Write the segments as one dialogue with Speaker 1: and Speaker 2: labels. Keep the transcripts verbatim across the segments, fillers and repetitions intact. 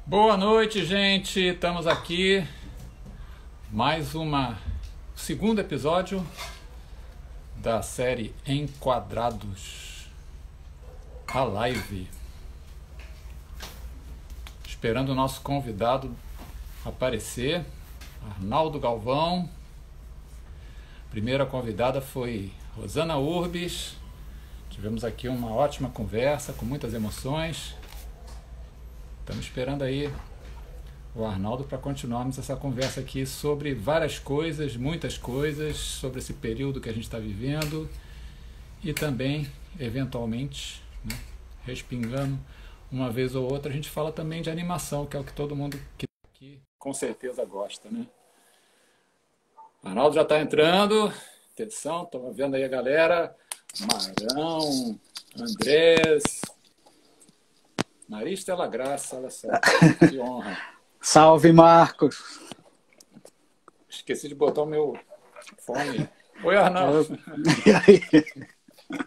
Speaker 1: Boa noite, gente. Estamos aqui mais uma segundo episódio da série Enquadrados, a live. Esperando o nosso convidado aparecer, Arnaldo Galvão. A primeira convidada foi Rosana Urbis. Tivemos aqui uma ótima conversa com muitas emoções. Estamos esperando aí o Arnaldo para continuarmos essa conversa aqui sobre várias coisas, muitas coisas, sobre esse período que a gente está vivendo e também, eventualmente, né, respingando uma vez ou outra, a gente fala também de animação, que é o que todo mundo que tá aqui com certeza gosta, né? O Arnaldo já está entrando. Atenção, estamos vendo aí a galera. Marão, Andrés... Maria Estela Graça, olha só, que honra.
Speaker 2: Salve, Marcos.
Speaker 1: Esqueci de botar o meu fone. Oi, Arnaldo.
Speaker 2: E aí?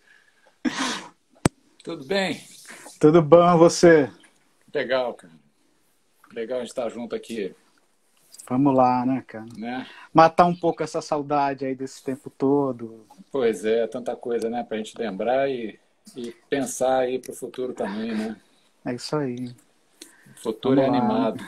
Speaker 1: Tudo bem?
Speaker 2: Tudo bom, você?
Speaker 1: Legal, cara. Legal a gente estar junto aqui.
Speaker 2: Vamos lá, né, cara?
Speaker 1: Né?
Speaker 2: Matar um pouco essa saudade aí desse tempo todo.
Speaker 1: Pois é, tanta coisa, né, pra gente lembrar e, e pensar aí pro futuro também, né?
Speaker 2: É isso aí.
Speaker 1: O futuro é
Speaker 2: Vamos lá.
Speaker 1: animado.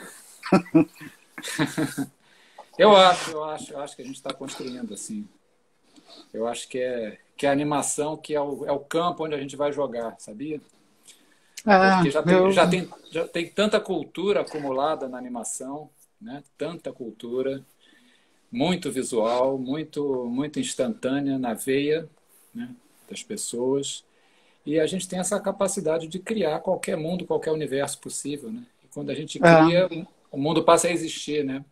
Speaker 1: Eu acho, eu acho, eu acho que a gente está construindo assim. Eu acho que é, que é a animação que é o, é o campo onde a gente vai jogar, sabia? Porque já
Speaker 2: É,
Speaker 1: tem,
Speaker 2: eu...
Speaker 1: já tem, já tem tanta cultura acumulada na animação, né? Tanta cultura, muito visual, muito, muito instantânea na veia, né, das pessoas. E a gente tem essa capacidade de criar qualquer mundo, qualquer universo possível, né? E quando a gente cria,
Speaker 2: é,
Speaker 1: o mundo passa a existir, né?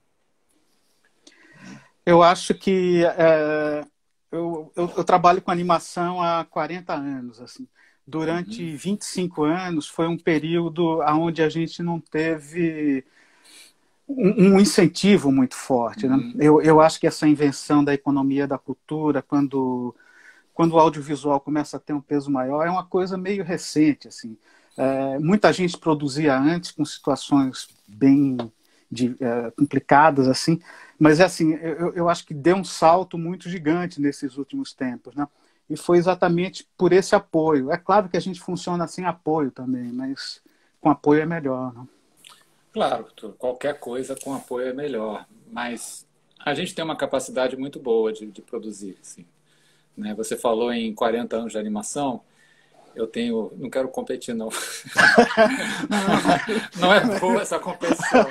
Speaker 2: eu acho que é, eu, eu, eu trabalho com animação há quarenta anos, assim. Durante
Speaker 1: Uhum.
Speaker 2: vinte e cinco anos foi um período onde a gente não teve um, um incentivo muito forte, né?
Speaker 1: Uhum.
Speaker 2: Eu, eu acho que essa invenção da economia da cultura, quando quando o audiovisual começa a ter um peso maior, é uma coisa meio recente, assim. É, muita gente produzia antes com situações bem de, é, complicadas, assim, mas é assim, eu, eu acho que deu um salto muito gigante nesses últimos tempos, né? E foi exatamente por esse apoio. É claro que a gente funciona sem apoio também, mas com apoio é melhor, né?
Speaker 1: Claro, qualquer coisa com apoio é melhor, mas a gente tem uma capacidade muito boa de, de produzir, assim, né? Você falou em quarenta anos de animação. Eu tenho... Não quero competir, não. Não é boa essa competição.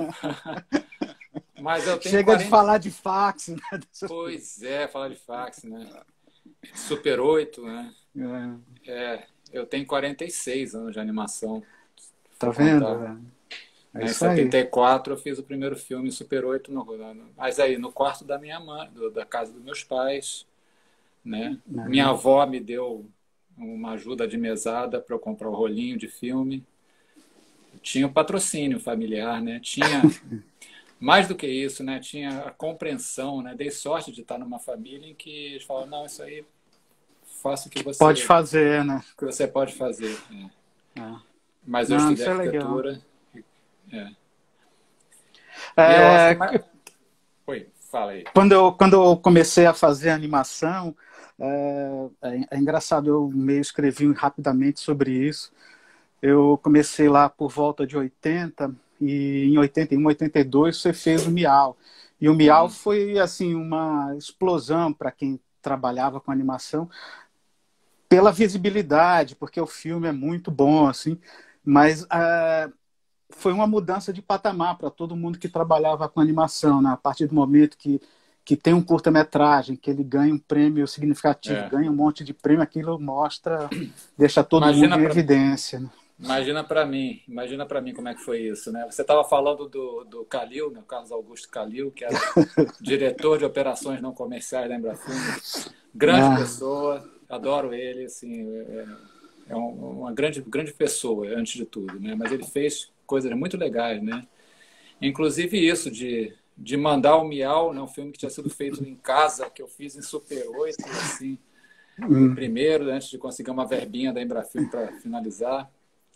Speaker 1: Mas eu tenho
Speaker 2: Chega de
Speaker 1: quarenta...
Speaker 2: falar de fax, né?
Speaker 1: Pois é, falar de fax, né? Super oito, né?
Speaker 2: É.
Speaker 1: É, eu tenho quarenta e seis anos de animação.
Speaker 2: Tá
Speaker 1: Vou
Speaker 2: vendo?
Speaker 1: contar.
Speaker 2: É
Speaker 1: Em
Speaker 2: isso aí.
Speaker 1: setenta e quatro eu fiz o primeiro filme Super oito, no, no, mas aí no quarto da minha mãe, do, da casa dos meus pais, né? Minha avó me deu uma ajuda de mesada para eu comprar o rolinho de filme. Tinha o patrocínio familiar, né? Tinha mais do que isso, né? Tinha a compreensão, né? Dei sorte de estar numa família em que eles falaram, não, isso aí faça o que você
Speaker 2: Pode fazer, né?
Speaker 1: que você pode fazer. É.
Speaker 2: É.
Speaker 1: Mas eu
Speaker 2: Não,
Speaker 1: estudei
Speaker 2: isso é legal.
Speaker 1: arquitetura. É. E eu acho que
Speaker 2: É,
Speaker 1: mais... Oi, fala aí.
Speaker 2: quando, eu, quando eu comecei a fazer animação, é, é, é engraçado, eu meio escrevi rapidamente sobre isso. Eu comecei lá por volta de oitenta, e em oitenta e um, oitenta e dois você fez o Miau. E o Miau
Speaker 1: Uhum.
Speaker 2: foi assim uma explosão para quem trabalhava com animação, pela visibilidade, porque o filme é muito bom, assim, mas é, foi uma mudança de patamar para todo mundo que trabalhava com animação, né? A partir do momento que, que tem um curta-metragem, que ele ganha um prêmio significativo,
Speaker 1: É.
Speaker 2: ganha um monte de prêmio, aquilo mostra, deixa todo mundo
Speaker 1: Imagina
Speaker 2: em
Speaker 1: para
Speaker 2: evidência, né?
Speaker 1: imagina para mim, imagina para mim como é que foi isso, né? Você estava falando do, do Calil, né? Carlos Augusto Calil, que era diretor de operações não comerciais da Embrafilme. Grande
Speaker 2: Ah,
Speaker 1: pessoa, adoro ele, assim, é, é uma grande, grande pessoa, antes de tudo, né? Mas ele fez coisas muito legais, né? Inclusive isso de, de mandar o Miau, né? Um filme que tinha sido feito em casa, que eu fiz em Super oito, assim, o
Speaker 2: hum,
Speaker 1: primeiro, antes de conseguir uma verbinha da Embrafilme para finalizar.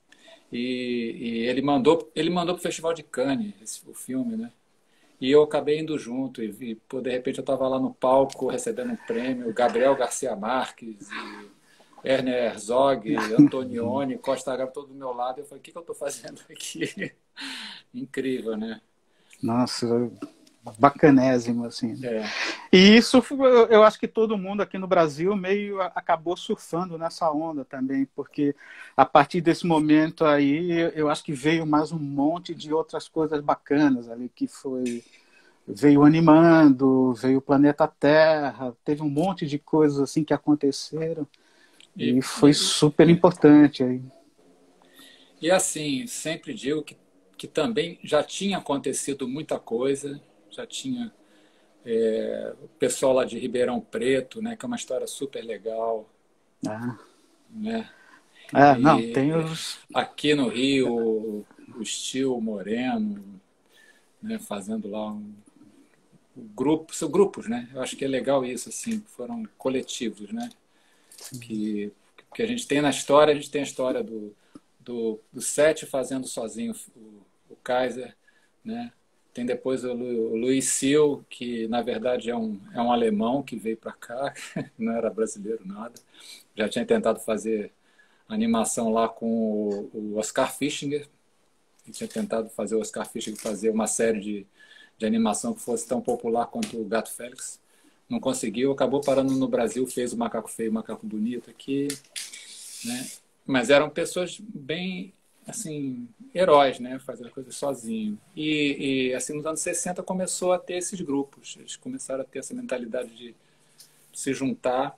Speaker 1: E, e ele mandou ele mandou para o Festival de Cannes esse, o filme, né? E eu acabei indo junto e, vi, pô, de repente eu estava lá no palco recebendo um prêmio, Gabriel Garcia Marques e Werner Herzog, Antonioni, Costa Gavras, todo do meu lado. Eu falei, o que, que eu estou fazendo aqui? Incrível, né?
Speaker 2: Nossa, bacanésimo, assim.
Speaker 1: É.
Speaker 2: E isso, eu acho que todo mundo aqui no Brasil meio acabou surfando nessa onda também, porque a partir desse momento aí, eu acho que veio mais um monte de outras coisas bacanas ali, que foi... Veio Animando, veio o Planeta Terra, teve um monte de coisas assim que aconteceram e, e foi e, super é. importante aí.
Speaker 1: E assim, sempre digo que, que também já tinha acontecido muita coisa, já tinha é, o pessoal lá de Ribeirão Preto, né, que é uma história super legal.
Speaker 2: Ah.
Speaker 1: Né?
Speaker 2: É, não, tem os...
Speaker 1: Aqui no Rio, o Steel Moreno, né, fazendo lá um grupo, são grupos, né? Eu acho que é legal isso, assim, foram coletivos, né? Que, que a gente tem na história, a gente tem a história do, do, do Sete fazendo sozinho o, o Kaiser, né? Tem depois o, Lu, o Luiz Sil, que na verdade é um, é um alemão que veio para cá, não era brasileiro nada, já tinha tentado fazer animação lá com o, o Oscar Fischinger, ele tinha tentado fazer o Oscar Fischinger fazer uma série de de animação que fosse tão popular quanto o Gato Félix. Não conseguiu, acabou parando no Brasil, fez o Macaco Feio e o Macaco Bonito aqui, né? Mas eram pessoas bem, assim, heróis, né? Fazendo coisas sozinho. E, e, assim, nos anos sessenta começou a ter esses grupos, eles começaram a ter essa mentalidade de se juntar.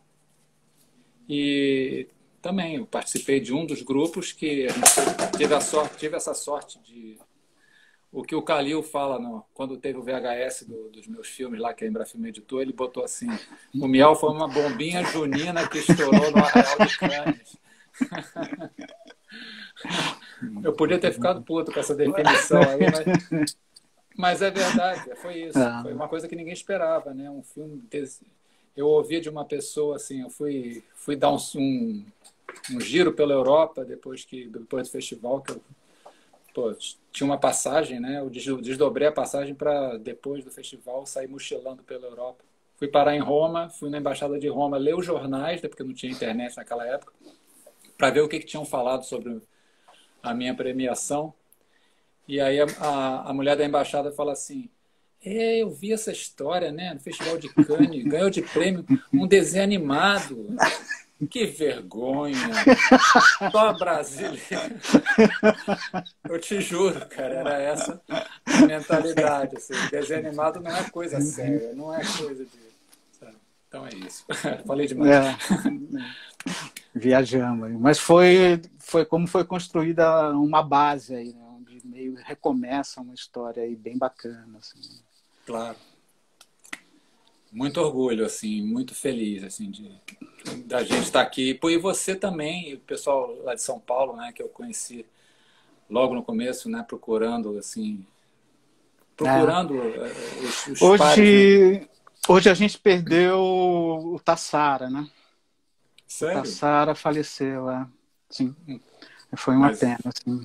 Speaker 1: E também eu participei de um dos grupos que a gente teve, a sorte, tive essa sorte de... O que o Calil fala no, quando teve o V H S do, dos meus filmes lá, que a Embrafilme editou, ele botou assim, o Miau foi uma bombinha junina que estourou no Arraial de Cannes. Eu podia ter ficado puto com essa definição aí, mas, mas é verdade, foi isso. Foi uma coisa que ninguém esperava, né? Um filme desse. Eu ouvi de uma pessoa assim, eu fui, fui dar um, um, um giro pela Europa depois, que, depois do festival, que eu Pô, tinha uma passagem, né? Eu desdobrei a passagem para, depois do festival, sair mochilando pela Europa. Fui parar em Roma, fui na Embaixada de Roma ler os jornais, né, porque não tinha internet naquela época, para ver o que, que tinham falado sobre a minha premiação. E aí a, a, a mulher da embaixada fala assim, é, eu vi essa história, né, no Festival de Cannes, ganhou de prêmio um desenho animado. Que vergonha! Só brasileiro. Eu te juro, cara, era essa a mentalidade. Assim, desenho animado não é coisa séria, não é coisa de... Sabe? Então é isso. Falei demais. É,
Speaker 2: viajamos. Mas foi, foi como foi construída uma base aí, né, onde meio recomeça uma história aí bem bacana. Assim.
Speaker 1: Claro. Muito orgulho, assim, muito feliz, assim, de, da gente estar aqui. Pô, e você também, e o pessoal lá de São Paulo, né, que eu conheci logo no começo, né, procurando, assim, procurando é. os, os
Speaker 2: hoje,
Speaker 1: pares, né?
Speaker 2: Hoje a gente perdeu o Tassara, né?
Speaker 1: Sério?
Speaker 2: O Tassara faleceu, é. Sim. Hum. Foi uma Mas... pena, assim.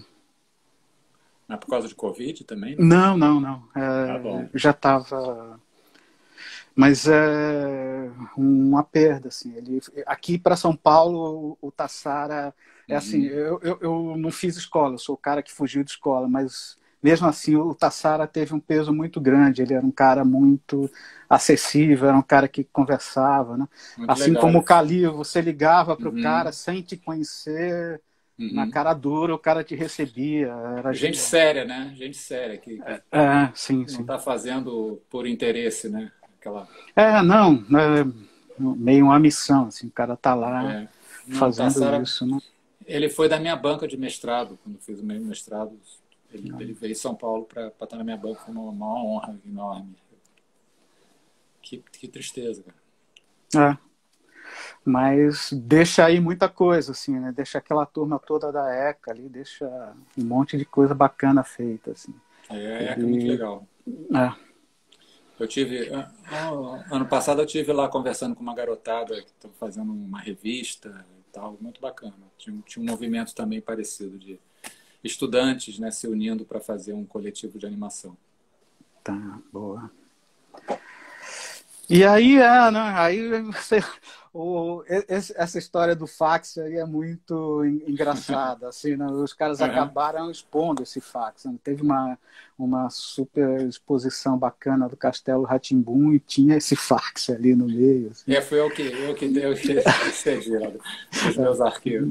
Speaker 1: Mas por causa de Covid também? Né?
Speaker 2: Não, não, não. É,
Speaker 1: ah, bom.
Speaker 2: Já estava... Mas é uma perda, assim. Ele, aqui para São Paulo, o Tassara é uhum. assim. Eu, eu, eu não fiz escola, eu sou o cara que fugiu de escola, mas mesmo assim o Tassara teve um peso muito grande. Ele era um cara muito acessível, era um cara que conversava, né? Assim legal. Como o Calil, você ligava para o uhum. cara sem te conhecer. Uhum. Na cara dura, o cara te recebia. Era
Speaker 1: gente de... séria, né? Gente séria que, que
Speaker 2: é, sim,
Speaker 1: não está fazendo por interesse, né? Aquela...
Speaker 2: É, não, é meio uma missão, assim, o cara tá lá é. não, fazendo Tassara, isso. Né?
Speaker 1: Ele foi da minha banca de mestrado, quando fiz o meu mestrado, ele, ele veio em São Paulo para estar na minha banca, foi uma, uma honra enorme. Que, que tristeza,
Speaker 2: cara. É. Mas deixa aí muita coisa, assim, né? Deixa aquela turma toda da ECA ali, deixa um monte de coisa bacana feita, assim.
Speaker 1: É, a ECA é muito legal.
Speaker 2: É.
Speaker 1: Eu tive, ano passado eu tive lá conversando com uma garotada que estava fazendo uma revista e tal, muito bacana. Tinha, tinha um movimento também parecido de estudantes, né, se unindo para fazer um coletivo de animação.
Speaker 2: Tá, boa. E aí, é, né, aí você, o, esse, essa história do fax aí é muito engraçada. Assim, né, os caras
Speaker 1: Uhum.
Speaker 2: acabaram expondo esse fax. Né? Teve uma, uma super exposição bacana do Castelo Rá-Tim-Bum e tinha esse fax ali no meio. Assim.
Speaker 1: É, foi eu que, eu que, eu que escrevi lá dos meus arquivos.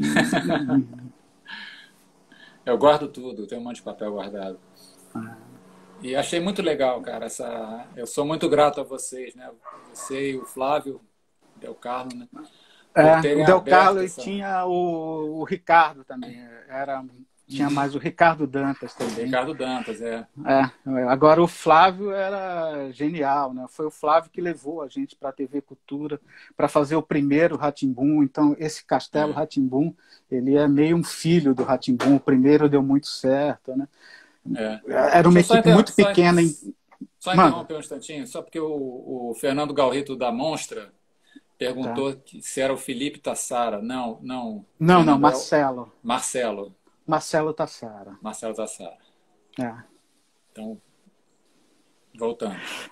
Speaker 1: Eu guardo tudo, tenho um monte de papel guardado. E achei muito legal, cara. Essa... Eu sou muito grato a vocês, né? Você e o Flávio Del Carlo, né?
Speaker 2: É, o Del Carlo
Speaker 1: essa...
Speaker 2: e tinha o, o Ricardo também. Era, tinha mais o Ricardo Dantas também.
Speaker 1: Ricardo Dantas, é.
Speaker 2: é. Agora o Flávio era genial, né? Foi o Flávio que levou a gente para a T V Cultura para fazer o primeiro Rá-Tim-Bum. Então, esse Castelo é. Rá-Tim-Bum, ele é meio um filho do Rá-Tim-Bum. O primeiro deu muito certo, né?
Speaker 1: É.
Speaker 2: Era uma equipe muito
Speaker 1: só
Speaker 2: pequena.
Speaker 1: Só interromper um instantinho, só porque o, o Fernando Galrito da Monstra perguntou tá. que se era o Felipe Tassara. Não, não.
Speaker 2: Não, Fernando não, Marcelo.
Speaker 1: É o... Marcelo.
Speaker 2: Marcelo Tassara.
Speaker 1: Marcelo Tassara.
Speaker 2: É.
Speaker 1: Então, voltando.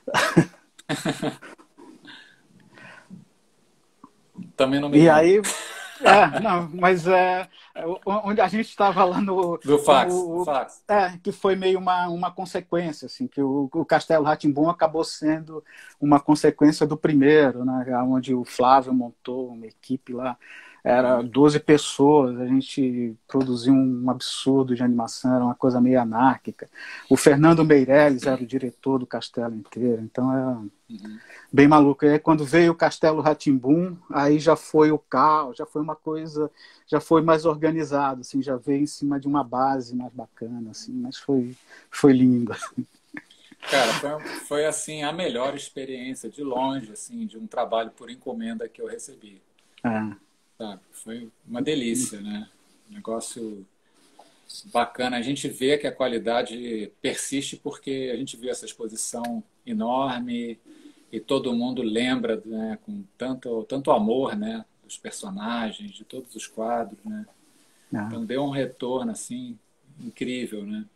Speaker 1: Também não me
Speaker 2: E
Speaker 1: lembro.
Speaker 2: aí... É, não, mas é, onde a gente estava lá no...
Speaker 1: Do fax,
Speaker 2: o,
Speaker 1: o fax.
Speaker 2: É, que foi meio uma, uma consequência, assim, que o, o Castelo Rá-Tim-Bum acabou sendo uma consequência do primeiro, né, onde o Flávio montou uma equipe lá, era doze pessoas, a gente produziu um absurdo de animação, era uma coisa meio anárquica. O Fernando Meirelles era o diretor do Castelo inteiro, então era uhum. bem maluco. E aí quando veio o Castelo Rá-Tim-Bum, aí já foi o caos, já foi uma coisa, já foi mais organizado, assim, já veio em cima de uma base mais bacana, assim, mas foi, foi lindo.
Speaker 1: Cara, foi, foi assim a melhor experiência de longe, assim, de um trabalho por encomenda que eu recebi.
Speaker 2: É.
Speaker 1: Sabe? Foi uma delícia, né? Um negócio bacana. A gente vê que a qualidade persiste porque a gente viu essa exposição enorme e todo mundo lembra, né, com tanto, tanto amor, né, dos personagens, de todos os quadros, né? Ah. Então deu um retorno assim incrível, né?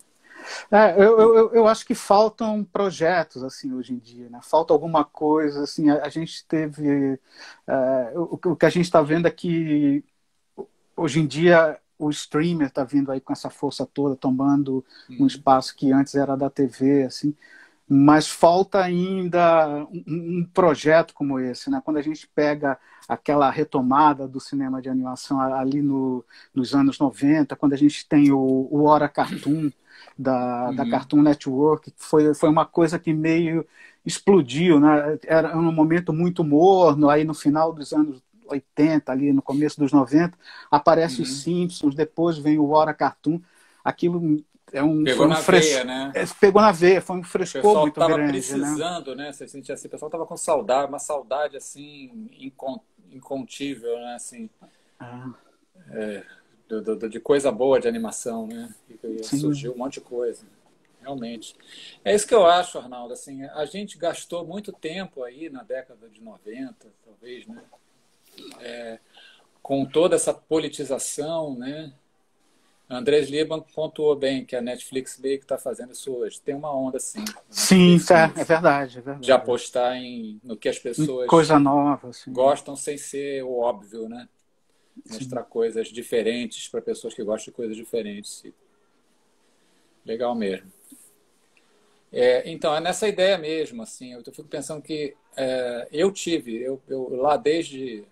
Speaker 2: É, eu, eu, eu acho que faltam projetos assim hoje em dia, né? Falta alguma coisa assim. A, a gente teve é, o, o que a gente está vendo é que hoje em dia o streamer está vindo aí com essa força toda, tomando uhum. um espaço que antes era da T V, assim. Mas falta ainda um, um projeto como esse, né? Quando a gente pega aquela retomada do cinema de animação ali no, nos anos noventa, quando a gente tem o, o Hora Cartoon da, uhum. da Cartoon Network, que foi, foi uma coisa que meio explodiu, né? Era um momento muito morno, aí no final dos anos oitenta, ali no começo dos noventa, aparece uhum. os Simpsons, depois vem o Hora Cartoon, aquilo... É um,
Speaker 1: pegou
Speaker 2: um
Speaker 1: na
Speaker 2: fres...
Speaker 1: veia, né?
Speaker 2: Pegou na veia, foi um frescor muito grande. O pessoal
Speaker 1: estava precisando, né? Você sentia assim, o pessoal estava com saudade, uma saudade assim incontível, né? Assim,
Speaker 2: ah.
Speaker 1: é, do, do, de coisa boa de animação, né? E surgiu um monte de coisa, realmente. É isso que eu acho, Arnaldo. Assim, a gente gastou muito tempo aí na década de noventa, talvez, né? É, com toda essa politização, né? Andrés Liban pontuou bem que a Netflix meio que está fazendo isso hoje. Tem uma onda assim.
Speaker 2: Sim, tá, é verdade, é verdade.
Speaker 1: De apostar em, no que as pessoas
Speaker 2: coisa nova, assim.
Speaker 1: gostam sem ser o óbvio, né? Mostrar Sim. coisas diferentes para pessoas que gostam de coisas diferentes. Legal mesmo. É, então, é nessa ideia mesmo. Assim, eu fico pensando que é, eu tive, eu, eu lá desde,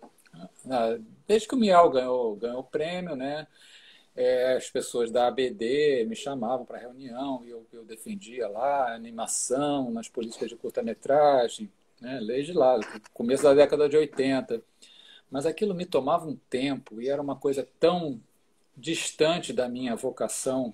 Speaker 1: desde que o Miau ganhou, ganhou o prêmio, né? É, as pessoas da A B D me chamavam para reunião e eu, eu defendia lá animação nas políticas de curta-metragem, né, desde lá, começo da década de oitenta. Mas aquilo me tomava um tempo e era uma coisa tão distante da minha vocação.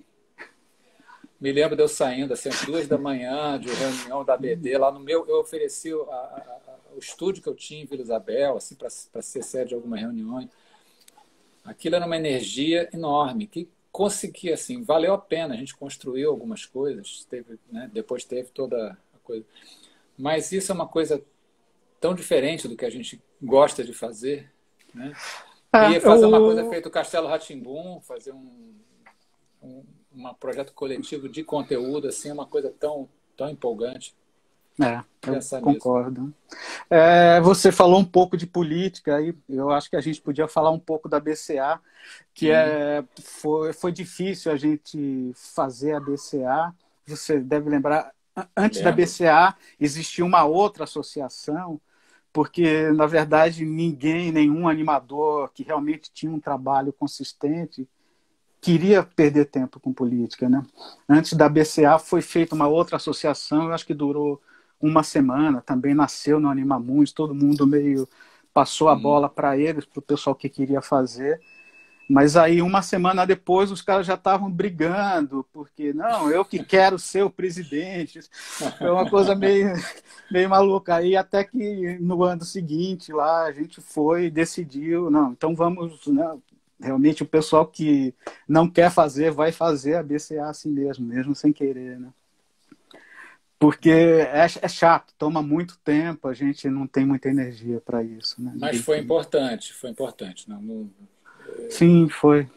Speaker 1: Me lembro de eu saindo assim, às duas da manhã de reunião da A B D, lá no meu, eu ofereci a, a, a, o estúdio que eu tinha em Vila Isabel assim, para ser sede de alguma reunião. Aquilo era uma energia enorme, que conseguia, assim, valeu a pena. A gente construiu algumas coisas, teve, né, depois teve toda a coisa. Mas isso é uma coisa tão diferente do que a gente gosta de fazer, né?
Speaker 2: É,
Speaker 1: Ia fazer
Speaker 2: eu...
Speaker 1: uma coisa feita o Castelo Rá-Tim-Bum, fazer um, um, um projeto coletivo de conteúdo, assim, é uma coisa tão, tão empolgante.
Speaker 2: É, eu
Speaker 1: Pensar nisso.
Speaker 2: concordo. É, você falou um pouco de política, aí eu acho que a gente podia falar um pouco da B C A, que
Speaker 1: Hum,
Speaker 2: é, foi, foi difícil a gente fazer a B C A. Você deve lembrar, a- antes da
Speaker 1: lembro.
Speaker 2: B C A existia uma outra associação, porque, na verdade, ninguém, nenhum animador que realmente tinha um trabalho consistente queria perder tempo com política, né? Antes da B C A foi feita uma outra associação, eu acho que durou uma semana, também nasceu no Animamundi, todo mundo meio passou a
Speaker 1: Uhum.
Speaker 2: bola para eles, para o pessoal que queria fazer, mas aí uma semana depois os caras já estavam brigando, porque não, eu que quero ser o presidente. Foi uma coisa meio, meio maluca. Aí até que no ano seguinte lá a gente foi e decidiu, não, então vamos, né, realmente o pessoal que não quer fazer, vai fazer a B C A assim mesmo, mesmo sem querer, né? Porque é, é chato, toma muito tempo, a gente não tem muita energia para isso, né?
Speaker 1: Mas
Speaker 2: Ninguém
Speaker 1: foi
Speaker 2: tem.
Speaker 1: importante, foi importante. Não, não,
Speaker 2: Sim, foi.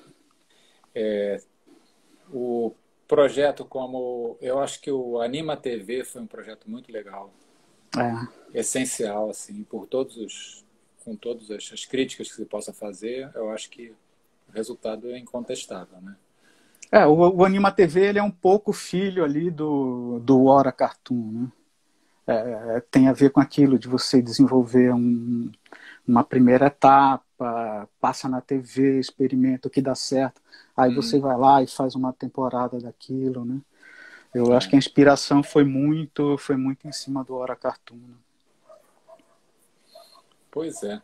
Speaker 1: o projeto como... Eu acho que o Anima T V foi um projeto muito legal,
Speaker 2: É.
Speaker 1: essencial, assim, por todos os... com todas as, as críticas que se possa fazer, eu acho que o resultado é incontestável, né?
Speaker 2: É, o, o Anima T V ele é um pouco filho ali do, do Hora Cartoon, né? É, tem a ver com aquilo de você desenvolver um, uma primeira etapa, passa na T V, experimenta o que dá certo, aí você
Speaker 1: Uhum.
Speaker 2: vai lá e faz uma temporada daquilo, né? Eu acho
Speaker 1: É.
Speaker 2: que a inspiração foi muito, foi muito em cima do Hora Cartoon, né?
Speaker 1: Pois é.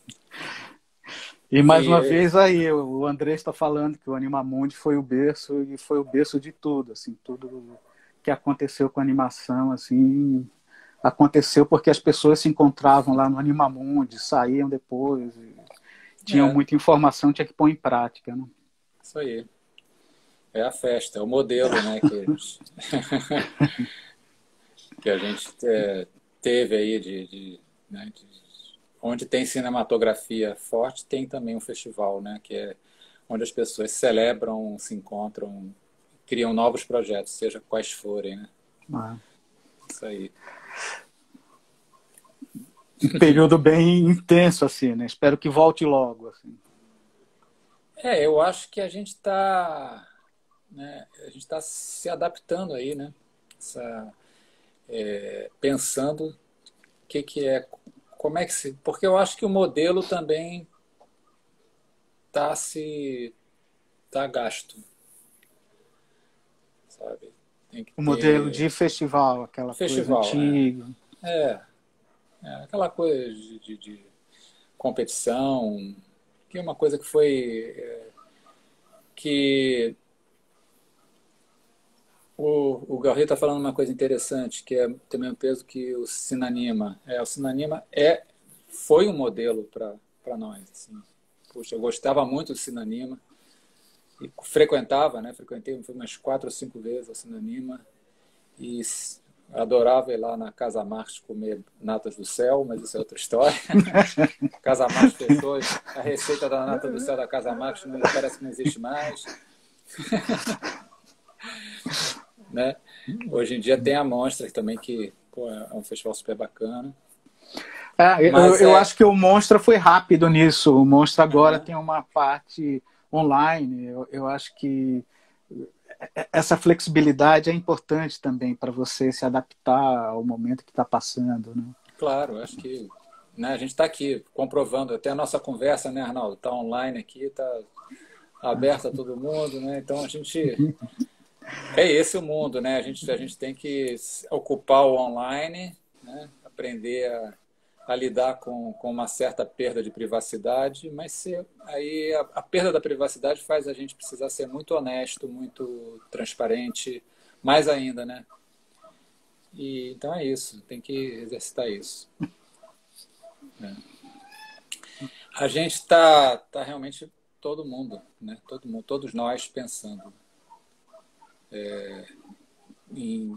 Speaker 2: E mais uma
Speaker 1: E
Speaker 2: vez aí, o André está falando que o Animamundi foi o berço e foi o berço de tudo, assim, tudo que aconteceu com a animação, assim, aconteceu porque as pessoas se encontravam lá no Animamundi, saíam depois, tinham
Speaker 1: é,
Speaker 2: muita informação, tinha que pôr em prática, né?
Speaker 1: isso aí. É a festa, é o modelo, né, que a gente, que a gente é, teve aí de, de, né, de- onde tem cinematografia forte, tem também um festival, né, que é onde as pessoas celebram, se encontram, criam novos projetos, seja quais forem, né?
Speaker 2: Ah,
Speaker 1: Isso aí.
Speaker 2: um período bem intenso, assim, né? Espero que volte logo, assim.
Speaker 1: É, eu acho que a gente está, né, a gente está se adaptando aí, né? Essa, é, pensando o que que é, como é que se, porque eu acho que o modelo também está se tá gasto, sabe? Tem que
Speaker 2: O modelo
Speaker 1: ter
Speaker 2: de festival, aquela coisa
Speaker 1: festival, é,
Speaker 2: antiga.
Speaker 1: é, é aquela coisa de, de, de competição, que é uma coisa que foi é, que o, o Garri está falando uma coisa interessante, que é também o peso que o Sinanima, é, o Sinanima é, foi um modelo para para nós, assim. Puxa, eu gostava muito do Sinanima e frequentava, né? Frequentei umas quatro ou cinco vezes o Sinanima e adorava ir lá na Casa Marques comer natas do céu, mas isso é outra história. Casa Marques fechou, a receita da nata do céu da Casa Marques não, parece que não existe mais, né? Hoje em dia tem a Monstra também, que pô, é um festival super bacana.
Speaker 2: É, eu,
Speaker 1: Mas
Speaker 2: eu
Speaker 1: é.
Speaker 2: acho que o Monstra foi rápido nisso. O Monstra agora
Speaker 1: Uhum.
Speaker 2: tem uma parte online. Eu, eu acho que essa flexibilidade é importante também para você se adaptar ao momento que está passando, né?
Speaker 1: Claro, acho que né, a gente está aqui comprovando até a nossa conversa, né, Arnaldo? Está online aqui, está aberta a todo mundo, né? Então a gente. É esse o mundo, né? A gente, a gente tem que ocupar o online, né? Aprender a, a lidar com, com uma certa perda de privacidade, mas se, aí a, a perda da privacidade faz a gente precisar ser muito honesto, muito transparente, mais ainda, né? E, então é isso, tem que exercitar isso. Né? A gente está tá realmente todo mundo, né? Todo mundo, todos nós pensando em,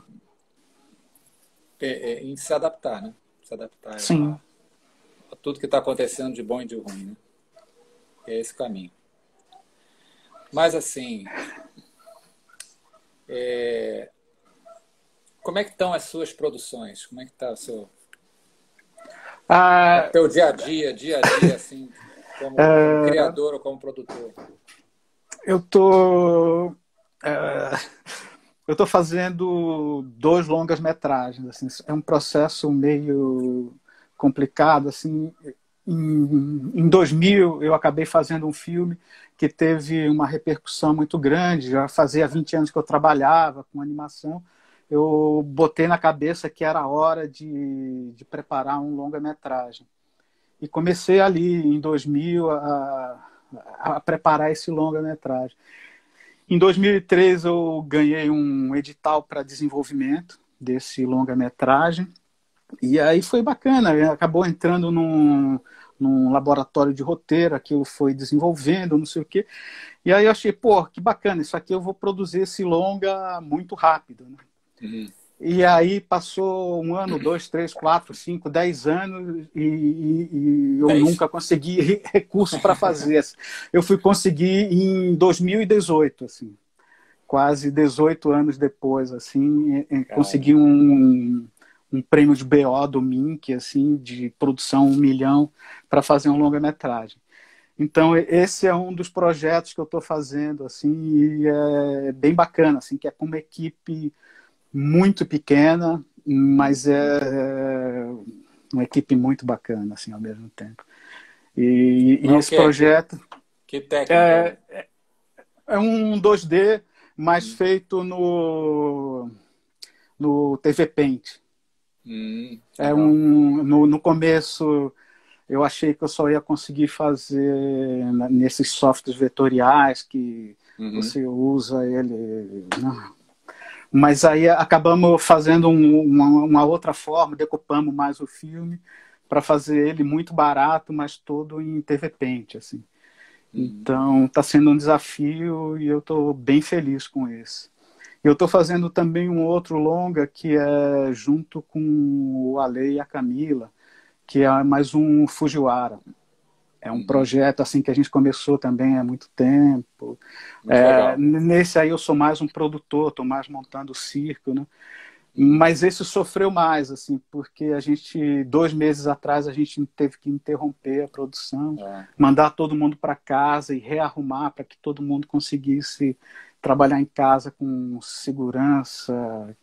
Speaker 1: em se adaptar, né? Se adaptar
Speaker 2: Sim.
Speaker 1: a, a tudo que está acontecendo de bom e de ruim, né? É esse caminho. Mas assim, É, como é que estão as suas produções? Como é que está o seu,
Speaker 2: Ah,
Speaker 1: o teu dia a dia, dia a dia, assim, como, como criador ou como produtor?
Speaker 2: eu tô, é, eu tô fazendo dois longas-metragens. Assim, é um processo meio complicado. Assim, em, em dois mil, eu acabei fazendo um filme que teve uma repercussão muito grande. Já fazia vinte anos que eu trabalhava com animação. Eu botei na cabeça que era hora de, de preparar um longa-metragem. E comecei ali, em dois mil, a, a preparar esse longa-metragem. Em dois mil e três, eu ganhei um edital para desenvolvimento desse longa-metragem. E aí foi bacana, acabou entrando num, num laboratório de roteiro, aquilo foi desenvolvendo, não sei o quê. E aí eu achei, pô, que bacana, isso aqui eu vou produzir esse longa muito rápido, né?
Speaker 1: Uhum.
Speaker 2: E aí passou um ano, dois, três, quatro, cinco, dez anos e, e, e eu
Speaker 1: Dez.
Speaker 2: nunca consegui recurso para fazer. Eu fui conseguir em dois mil e dezoito, assim, quase dezoito anos depois, assim, consegui um, um prêmio de B O do Mink, assim, de produção um milhão para fazer um longa-metragem. Então esse é um dos projetos que eu estou fazendo, assim, e é bem bacana, assim, que é com uma equipe muito pequena, mas é uma equipe muito bacana, assim, ao mesmo tempo. E, e esse projeto...
Speaker 1: Que, que técnica?
Speaker 2: É, é, é um dois D, mas hum. feito no, no T V Paint.
Speaker 1: Hum,
Speaker 2: é um, no, no começo, eu achei que eu só ia conseguir fazer nesses softwares vetoriais que uhum. você usa ele... Não. Mas aí acabamos fazendo um, uma, uma outra forma, decupamos mais o filme para fazer ele muito barato, mas todo em T V Paint, assim. Uhum. Então está sendo um desafio e eu estou bem feliz com esse. Eu estou fazendo também um outro longa que é junto com o Ale e a Camila, que é mais um Fujiwara. É um uhum. projeto assim que a gente começou também há muito tempo. Muito é, nesse aí eu sou mais um produtor, estou mais montando o circo, né? Mas esse sofreu mais, assim, porque a gente, dois meses atrás, a gente teve que interromper a produção, é. mandar todo mundo para casa e rearrumar para que todo mundo conseguisse trabalhar em casa com segurança.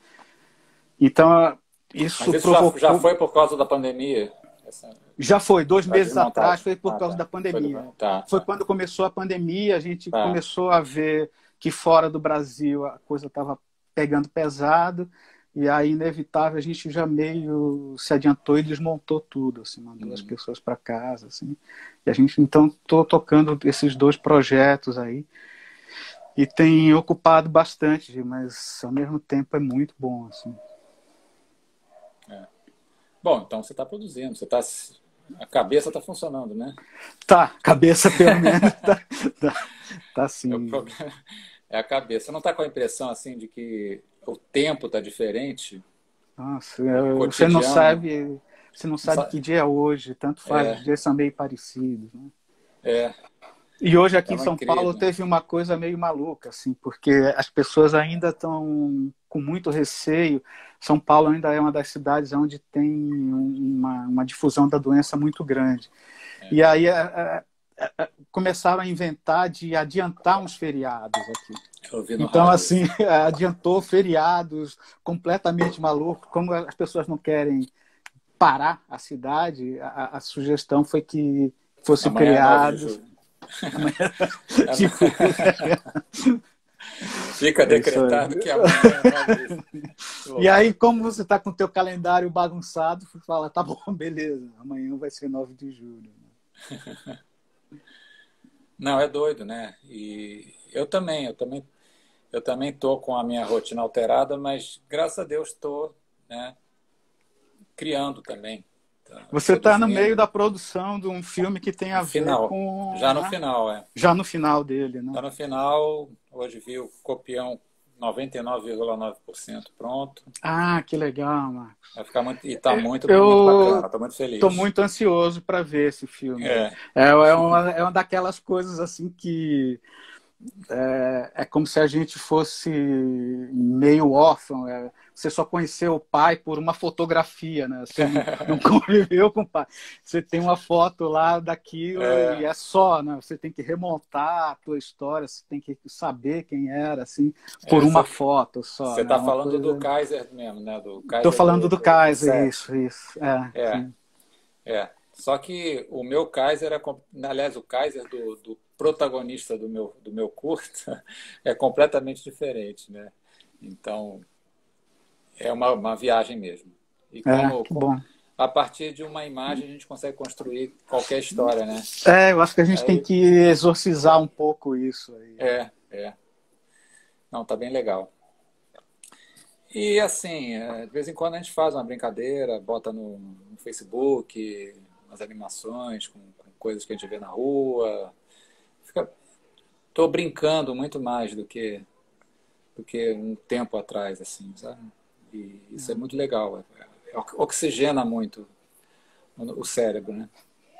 Speaker 2: Então, isso,
Speaker 1: Mas isso
Speaker 2: provocou...
Speaker 1: já, já foi por causa da pandemia? Essa...
Speaker 2: Já foi, dois meses atrás, foi por ah, causa
Speaker 1: tá.
Speaker 2: da pandemia.
Speaker 1: Foi, do... tá,
Speaker 2: foi
Speaker 1: tá.
Speaker 2: quando começou a pandemia, a gente
Speaker 1: tá.
Speaker 2: começou a ver que fora do Brasil a coisa estava pegando pesado, e aí, inevitável, a gente já meio se adiantou e desmontou tudo, assim, mandou uhum. as pessoas para casa, assim. E a gente, então, estou tocando esses dois projetos aí, e tem ocupado bastante, mas ao mesmo tempo é muito bom, assim.
Speaker 1: É. Bom, então você está produzindo, você está... A cabeça está funcionando, né?
Speaker 2: Tá, cabeça pelo menos tá, tá, tá sim.
Speaker 1: O problema é a cabeça. Você não está com a impressão assim de que o tempo está diferente?
Speaker 2: Nossa, eu, você não sabe, você não sabe, sabe que dia é hoje, tanto faz, é. Os dias são meio parecidos, né?
Speaker 1: É.
Speaker 2: E hoje aqui
Speaker 1: é
Speaker 2: em São
Speaker 1: incrível.
Speaker 2: Paulo teve uma coisa meio maluca, assim, porque as pessoas ainda estão com muito receio. São Paulo ainda é uma das cidades onde tem uma, uma difusão da doença muito grande. É. E aí a, a, a, começaram a inventar de adiantar uns feriados aqui. Então, rádio. assim, adiantou feriados completamente malucos. Como as pessoas não querem parar a cidade, a, a sugestão foi que fosse feriados.
Speaker 1: tipo... Fica decretado que amanhã é
Speaker 2: E aí, como você está com o teu calendário bagunçado, você fala, tá bom, beleza, amanhã vai ser nove de julho.
Speaker 1: Não, é doido, né? E eu também, eu também, eu também tô com a minha rotina alterada, mas graças a Deus estou, né, criando também.
Speaker 2: Você está no meio da produção de um filme que tem a
Speaker 1: no
Speaker 2: ver
Speaker 1: final.
Speaker 2: com...
Speaker 1: Já no final, é.
Speaker 2: Já no final dele, né?
Speaker 1: Já no final, hoje vi o copião noventa e nove vírgula nove por cento pronto.
Speaker 2: Ah, que legal, Marcos.
Speaker 1: Vai ficar muito... E está muito,
Speaker 2: eu...
Speaker 1: muito bacana, estou muito feliz.
Speaker 2: Estou muito ansioso para ver esse filme.
Speaker 1: É.
Speaker 2: É, é, uma, é uma daquelas coisas assim que... é, é como se a gente fosse meio órfão. É, você só conheceu o pai por uma fotografia, né? Você não, não conviveu com o pai. Você tem uma foto lá daquilo
Speaker 1: É,
Speaker 2: e é só, né? Você tem que remontar a tua história, você tem que saber quem era, assim, por uma foto só,
Speaker 1: você
Speaker 2: né?
Speaker 1: está
Speaker 2: Uma
Speaker 1: falando do
Speaker 2: coisa...
Speaker 1: Kaiser mesmo, né? Do
Speaker 2: Estou
Speaker 1: Kaiser
Speaker 2: falando
Speaker 1: do,
Speaker 2: do
Speaker 1: do, do
Speaker 2: Kaiser,
Speaker 1: set.
Speaker 2: isso, isso. É,
Speaker 1: É,
Speaker 2: sim.
Speaker 1: é. Só que o meu Kaiser é, com- aliás, o Kaiser do, do protagonista do meu, do meu curta é completamente diferente, né? Então, é uma, uma viagem mesmo. E
Speaker 2: É,
Speaker 1: como,
Speaker 2: que
Speaker 1: como
Speaker 2: bom.
Speaker 1: a partir de uma imagem a gente consegue construir qualquer história, né?
Speaker 2: É, eu acho que a gente tem
Speaker 1: Aí,
Speaker 2: que exorcizar um pouco isso aí.
Speaker 1: é, é. Não, tá bem legal. E assim, é, de vez em quando a gente faz uma brincadeira, bota no, no Facebook, umas animações com, com coisas que a gente vê na rua. Fica, tô brincando muito mais do que do que um tempo atrás, assim, sabe? E isso é muito legal. É- é- oxigena muito o o cérebro, né?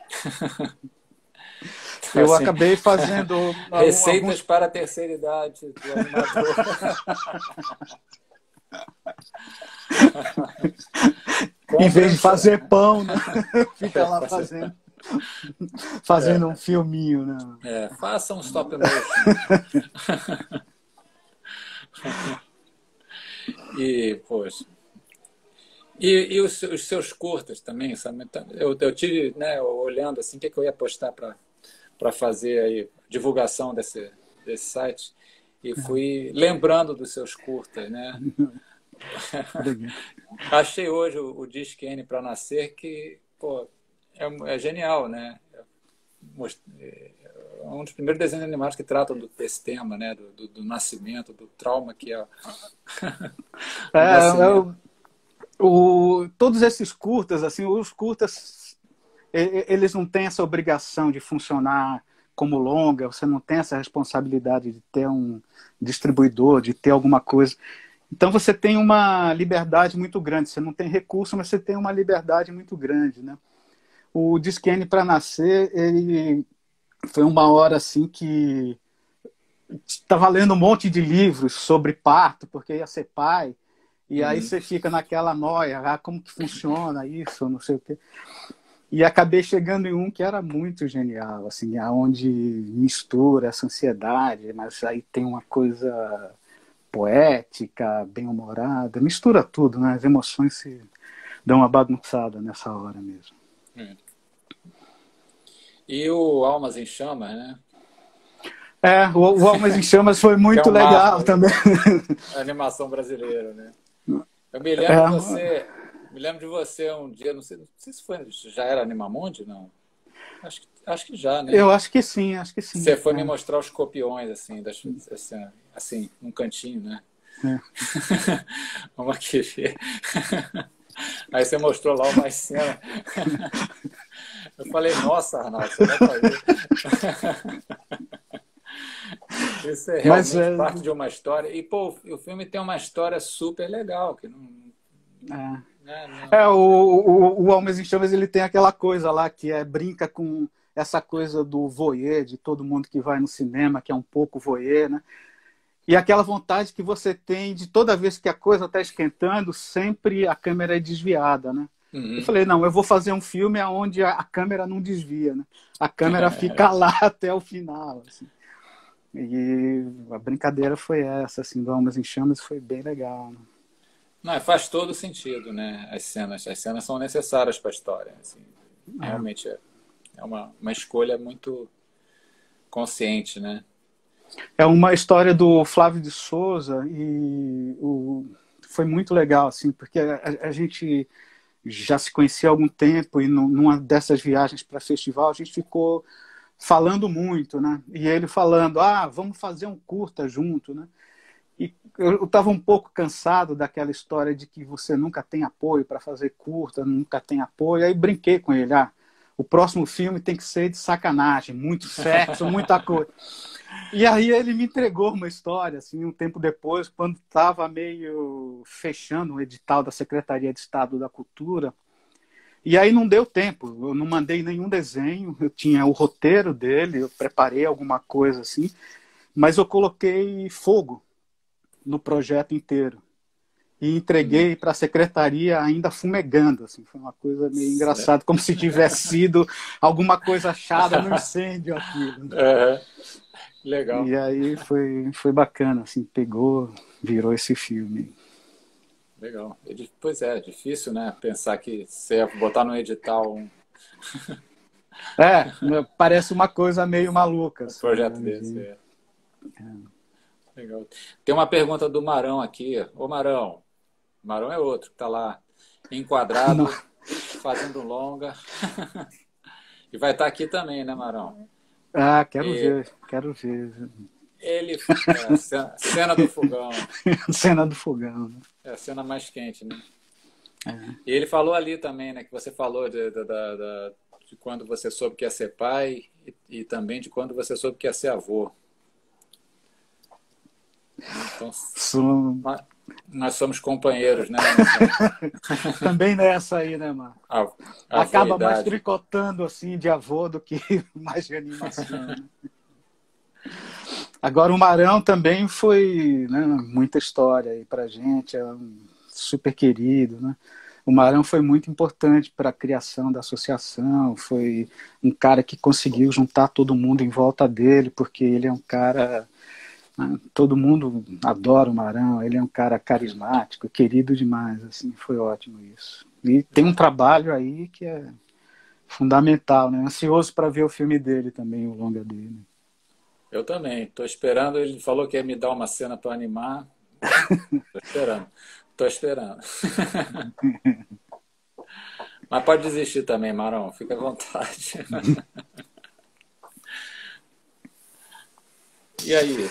Speaker 1: Então,
Speaker 2: Eu
Speaker 1: assim,
Speaker 2: acabei fazendo algum-
Speaker 1: receitas
Speaker 2: alguns.
Speaker 1: para a terceira idade do animador.
Speaker 2: Em
Speaker 1: Compre
Speaker 2: vez
Speaker 1: um,
Speaker 2: de
Speaker 1: cha-
Speaker 2: fazer pão, né? Fica
Speaker 1: é,
Speaker 2: lá
Speaker 1: faça,
Speaker 2: fazendo,
Speaker 1: é,
Speaker 2: fazendo um filminho, né?
Speaker 1: é, faça um stop motion. E, poxa, e, e os, os seus curtas também, sabe? Então, Eu, eu tive, né, olhando assim, o que, que eu ia postar para para fazer aí divulgação desse, desse site e fui lembrando dos seus curtas, né?
Speaker 2: Obrigado.
Speaker 1: Achei hoje o, o Disque N para Nascer que, pô, é, é genial, né? Most- É um dos primeiros desenhos animados que tratam do, desse tema, né? Do, do, do nascimento, do trauma que é o
Speaker 2: É,
Speaker 1: nascimento.
Speaker 2: eu- o, todos esses curtas, assim, os curtas, e- e- eles não têm essa obrigação de funcionar como longa, você não tem essa responsabilidade de ter um distribuidor, de ter alguma coisa. Então você tem uma liberdade muito grande, você não tem recurso, mas você tem uma liberdade muito grande, né? O Disque para Nascer, ele foi uma hora assim que estava lendo um monte de livros sobre parto, porque ia ser pai, e aí
Speaker 1: Uhum.
Speaker 2: você fica naquela noia, ah, como que funciona isso, não sei o quê. E acabei chegando em um que era muito genial, assim, aonde mistura essa ansiedade, mas aí tem uma coisa poética, bem-humorada, mistura tudo, né? As emoções se dão uma bagunçada nessa hora mesmo.
Speaker 1: É. E o Almas em Chamas, né?
Speaker 2: É, o, o Almas em Chamas foi
Speaker 1: Que é
Speaker 2: muito
Speaker 1: um marco
Speaker 2: legal
Speaker 1: aí
Speaker 2: também.
Speaker 1: da animação brasileira, né? Eu me lembro de
Speaker 2: É,
Speaker 1: você, me lembro de você um dia, não sei, não sei se foi, já era Animamundi, não? Acho que, acho que já, né?
Speaker 2: eu acho que sim, acho que sim.
Speaker 1: Você foi me
Speaker 2: É,
Speaker 1: mostrar os copiões, assim, das, assim, assim, num cantinho, né?
Speaker 2: é.
Speaker 1: Vamos aqui ver. Aí você mostrou lá uma cena. Eu falei, nossa, Arnaldo, você vai fazer. Isso é
Speaker 2: Mas
Speaker 1: realmente
Speaker 2: é,
Speaker 1: parte de uma história. E, pô, o filme tem uma história super legal, que não,
Speaker 2: é.
Speaker 1: né, não...
Speaker 2: É, o, o, o Almas em Chamas ele tem aquela coisa lá que é brinca com essa coisa do voyeur, de todo mundo que vai no cinema, que é um pouco voyeur, né? E aquela vontade que você tem de toda vez que a coisa está esquentando, sempre a câmera é desviada, né? Eu
Speaker 1: Uhum.
Speaker 2: falei, não, eu vou fazer um filme onde a, a câmera não desvia, né? A câmera fica lá até o final, assim. E a brincadeira foi essa, assim, do Almas em Chamas, foi bem legal, né?
Speaker 1: Não, faz todo sentido, né? As cenas, as cenas são necessárias para a história. Assim, realmente é, é uma, uma escolha muito consciente, né?
Speaker 2: É uma história do Flávio de Souza e o, foi muito legal, assim, porque a, a gente já se conhecia há algum tempo e numa dessas viagens para festival a gente ficou falando muito, né? E ele falando, ah, vamos fazer um curta junto, né? E eu estava um pouco cansado daquela história de que você nunca tem apoio para fazer curta, nunca tem apoio. Aí brinquei com ele, ah, o próximo filme tem que ser de sacanagem, muito sexo, muita coisa. E aí ele me entregou uma história, assim, um tempo depois, quando estava meio fechando o edital da Secretaria de Estado da Cultura. E aí não deu tempo, eu não mandei nenhum desenho, eu tinha o roteiro dele, eu preparei alguma coisa assim, mas eu coloquei fogo no projeto inteiro. E entreguei para a secretaria ainda fumegando. Assim. Foi uma coisa meio engraçada, como se tivesse sido alguma coisa achada no incêndio aquilo.
Speaker 1: É, legal.
Speaker 2: E aí foi, foi bacana, assim, pegou, virou esse filme.
Speaker 1: Legal. Pois é, difícil, né? Pensar que você ia botar no edital um...
Speaker 2: É, parece uma coisa meio maluca. Assim,
Speaker 1: um projeto
Speaker 2: né?
Speaker 1: desse, é. É. Legal. Tem uma pergunta do Marão aqui. Ô Marão, Marão é outro que está lá enquadrado, não. Fazendo longa. E vai estar tá aqui também, né, Marão?
Speaker 2: Ah, quero e... ver, quero ver.
Speaker 1: Ele, é, cena, cena do fogão.
Speaker 2: Cena do fogão. Né?
Speaker 1: É a cena mais quente, né?
Speaker 2: É.
Speaker 1: E ele falou ali também, né, que você falou de, de, de, de quando você soube que ia ser pai e, e também de quando você soube que ia ser avô. Então,
Speaker 2: Som...
Speaker 1: nós somos companheiros, né?
Speaker 2: Também nessa aí, né, mano? A, a Acaba mais tricotando assim de avô do que mais de animação. Né? Agora o Marão também foi, né, muita história aí pra gente, é um super querido, né? O Marão foi muito importante para a criação da associação, foi um cara que conseguiu juntar todo mundo em volta dele, porque ele é um cara... Todo mundo adora o Marão, ele é um cara carismático, querido demais, assim, foi ótimo isso. E tem um trabalho aí que é fundamental, né? Ansioso para ver o filme dele também, o longa dele.
Speaker 1: Eu também, estou esperando, ele falou que ia me dar uma cena para animar, estou esperando, estou esperando. Mas pode desistir também, Marão, fica à vontade. E aí?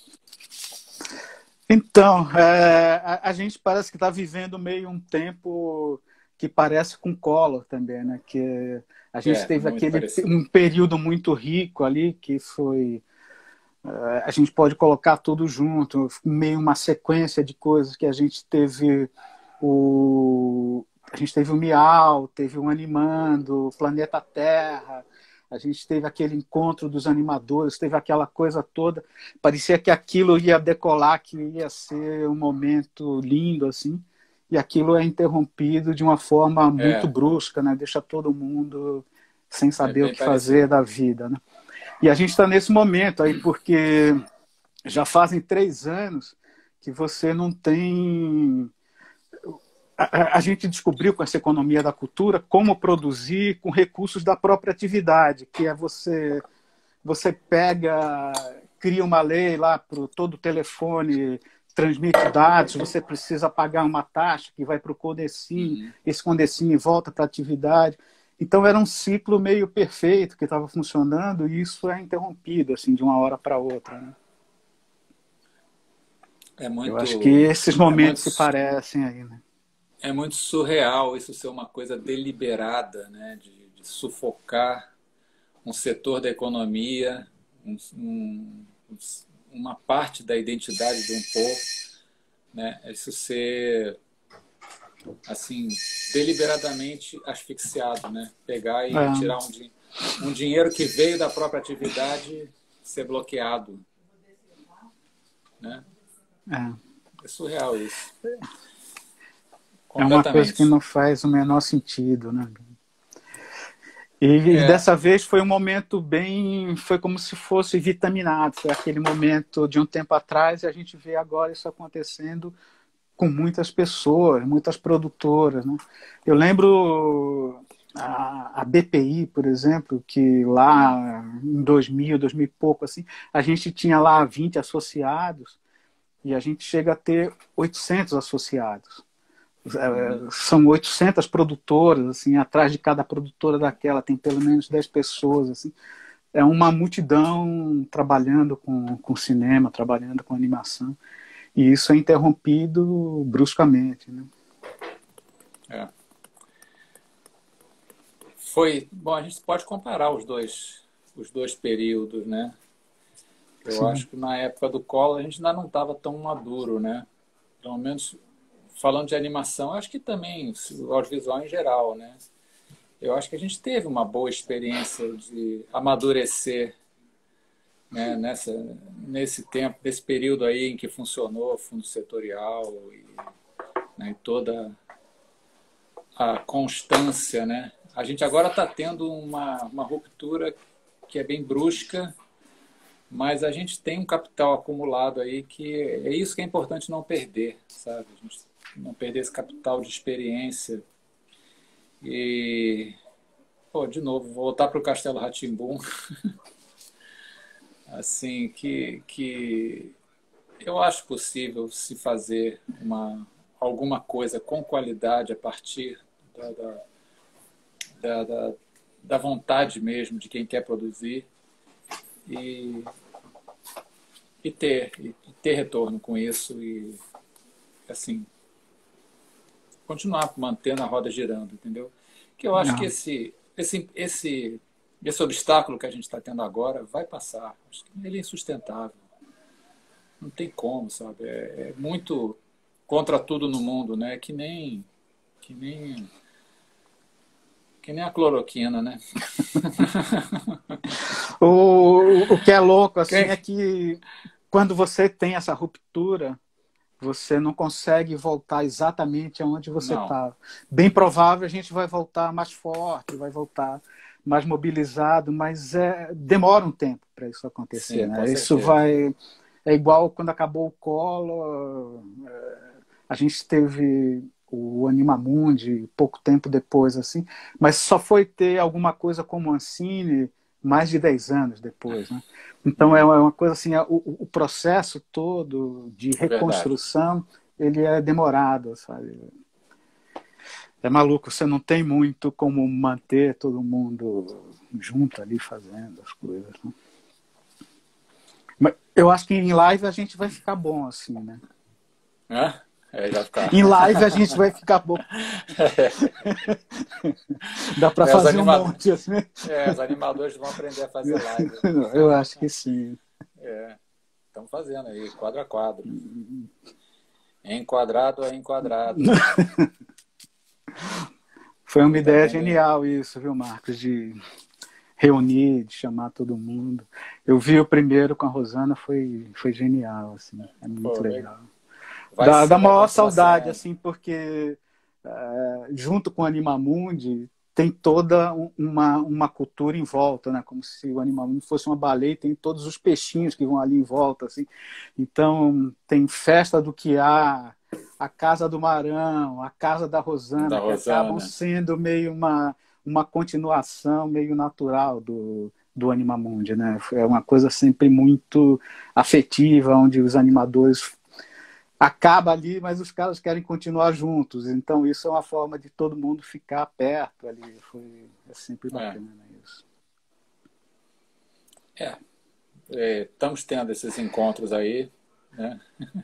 Speaker 2: Então, é, a, a gente parece que está vivendo meio um tempo que parece com Collor também, né? Que a gente é, teve aquele parecido. um período muito rico ali, que foi... É, a gente pode colocar tudo junto, meio uma sequência de coisas que a gente teve o... A gente teve o Miau, teve o Animando, o Planeta Terra... A gente teve aquele encontro dos animadores, teve aquela coisa toda. Parecia que aquilo ia decolar, que ia ser um momento lindo, assim. E aquilo é interrompido de uma forma muito é. brusca, né? Deixa todo mundo sem saber é o que parecido. fazer da vida, né? E a gente está nesse momento aí, porque já fazem três anos que você não tem... A, a gente descobriu com essa economia da cultura como produzir com recursos da própria atividade, que é você, você pega, cria uma lei lá para todo telefone, transmite dados, você precisa pagar uma taxa que vai para o Codecim, uhum. esse Codecim volta para a atividade. Então era um ciclo meio perfeito que estava funcionando e isso é interrompido assim, de uma hora para outra. Né?
Speaker 1: É muito,
Speaker 2: Eu acho que esses momentos
Speaker 1: é muito...
Speaker 2: se parecem aí, né?
Speaker 1: É muito surreal isso ser uma coisa deliberada, né? de, de sufocar um setor da economia, um, um, uma parte da identidade de um povo, né? Isso ser assim deliberadamente asfixiado, né? Pegar e é. tirar um, um dinheiro que veio da própria atividade ser bloqueado, né?
Speaker 2: É,
Speaker 1: é surreal isso.
Speaker 2: É uma coisa que não faz o menor sentido, né? E, é. e dessa vez foi um momento bem... Foi como se fosse vitaminado. Foi aquele momento de um tempo atrás e a gente vê agora isso acontecendo com muitas pessoas, muitas produtoras, né? Eu lembro a, a B P I, por exemplo, que lá em dois mil, dois mil e pouco, assim, a gente tinha lá vinte associados e a gente chega a ter oitocentos associados. São oitocentas produtoras, assim, atrás de cada produtora daquela tem pelo menos dez pessoas, assim. É uma multidão trabalhando com, com cinema, trabalhando com animação, e isso é interrompido bruscamente, né?
Speaker 1: É. Foi, bom, a gente pode comparar os dois, os dois períodos, né? Eu Sim. acho que na época do Collor a gente ainda não estava tão maduro, né? Pelo menos falando de animação, acho que também o audiovisual em geral, né? Eu acho que a gente teve uma boa experiência de amadurecer né, nessa, nesse tempo, nesse período aí em que funcionou o fundo setorial e, né, e toda a constância, né? A gente agora está tendo uma, uma ruptura que é bem brusca, mas a gente tem um capital acumulado aí que é isso que é importante não perder, sabe? A gente não perder esse capital de experiência. E, pô, de novo, voltar para o Castelo Rá-Tim-Bum, assim, que, que eu acho possível se fazer uma, alguma coisa com qualidade a partir da, da, da, da, da vontade mesmo de quem quer produzir e, e, ter, e ter retorno com isso e, assim, continuar mantendo a roda girando, entendeu? Que eu acho que
Speaker 2: Não.
Speaker 1: esse, esse, esse, esse obstáculo que a gente está tendo agora vai passar. Acho que ele é insustentável. Não tem como, sabe? É, é muito contra tudo no mundo, né? Que nem, que nem, que nem a cloroquina, né?
Speaker 2: O, o que é louco assim
Speaker 1: Quem?
Speaker 2: é que quando você tem essa ruptura, você não consegue voltar exatamente aonde você
Speaker 1: Não,
Speaker 2: estava. Bem provável a gente vai voltar mais forte, vai voltar mais mobilizado, mas é, demora um tempo para isso acontecer,
Speaker 1: sim, com
Speaker 2: né? Isso
Speaker 1: certeza.
Speaker 2: vai é igual quando acabou o Collor, a gente teve o Animamundi pouco tempo depois, assim, mas só foi ter alguma coisa como Ancine mais de dez anos depois, né? Então é
Speaker 1: Uhum,
Speaker 2: uma coisa assim, o, o processo todo de
Speaker 1: é verdade.
Speaker 2: reconstrução, ele é demorado, sabe? É maluco, você não tem muito como manter todo mundo junto ali fazendo as coisas, né? Mas eu acho que em live a gente vai ficar bom assim, né?
Speaker 1: Hã? É, já ficar.
Speaker 2: Em live a gente vai ficar bom. Dá para
Speaker 1: É, os,
Speaker 2: fazer um
Speaker 1: animado...
Speaker 2: monte assim.
Speaker 1: é, os animadores vão aprender a fazer live.
Speaker 2: Eu acho que sim.
Speaker 1: É, estão fazendo aí, quadro a quadro. Enquadrado a enquadrado.
Speaker 2: Foi uma
Speaker 1: Pô, tá
Speaker 2: ideia
Speaker 1: vendo aí?
Speaker 2: genial isso, viu, Marcos? De reunir, de chamar todo mundo. Eu vi o primeiro com a Rosana, foi, foi genial, assim, é muito
Speaker 1: Pô,
Speaker 2: legal.
Speaker 1: vai
Speaker 2: Dá, dá
Speaker 1: sim, vai
Speaker 2: maior
Speaker 1: continuar
Speaker 2: saudade,
Speaker 1: sendo.
Speaker 2: assim, porque é, junto com o Animamundi tem toda um- uma, uma cultura em volta, né? Como se o Animamundi fosse uma baleia, tem todos os peixinhos que vão ali em volta, assim. Então tem festa do Quiá, a Casa do Marão, a Casa da
Speaker 1: Da
Speaker 2: Rosana, que acabam
Speaker 1: Rosana.
Speaker 2: sendo meio uma, uma continuação meio natural do, do Animamundi, né? É uma coisa sempre muito afetiva, onde os animadores acaba ali, mas os caras querem continuar juntos. Então isso é uma forma de todo mundo ficar perto ali. Foi, é sempre
Speaker 1: É,
Speaker 2: bacana isso.
Speaker 1: é, é, estamos tendo esses encontros aí, né?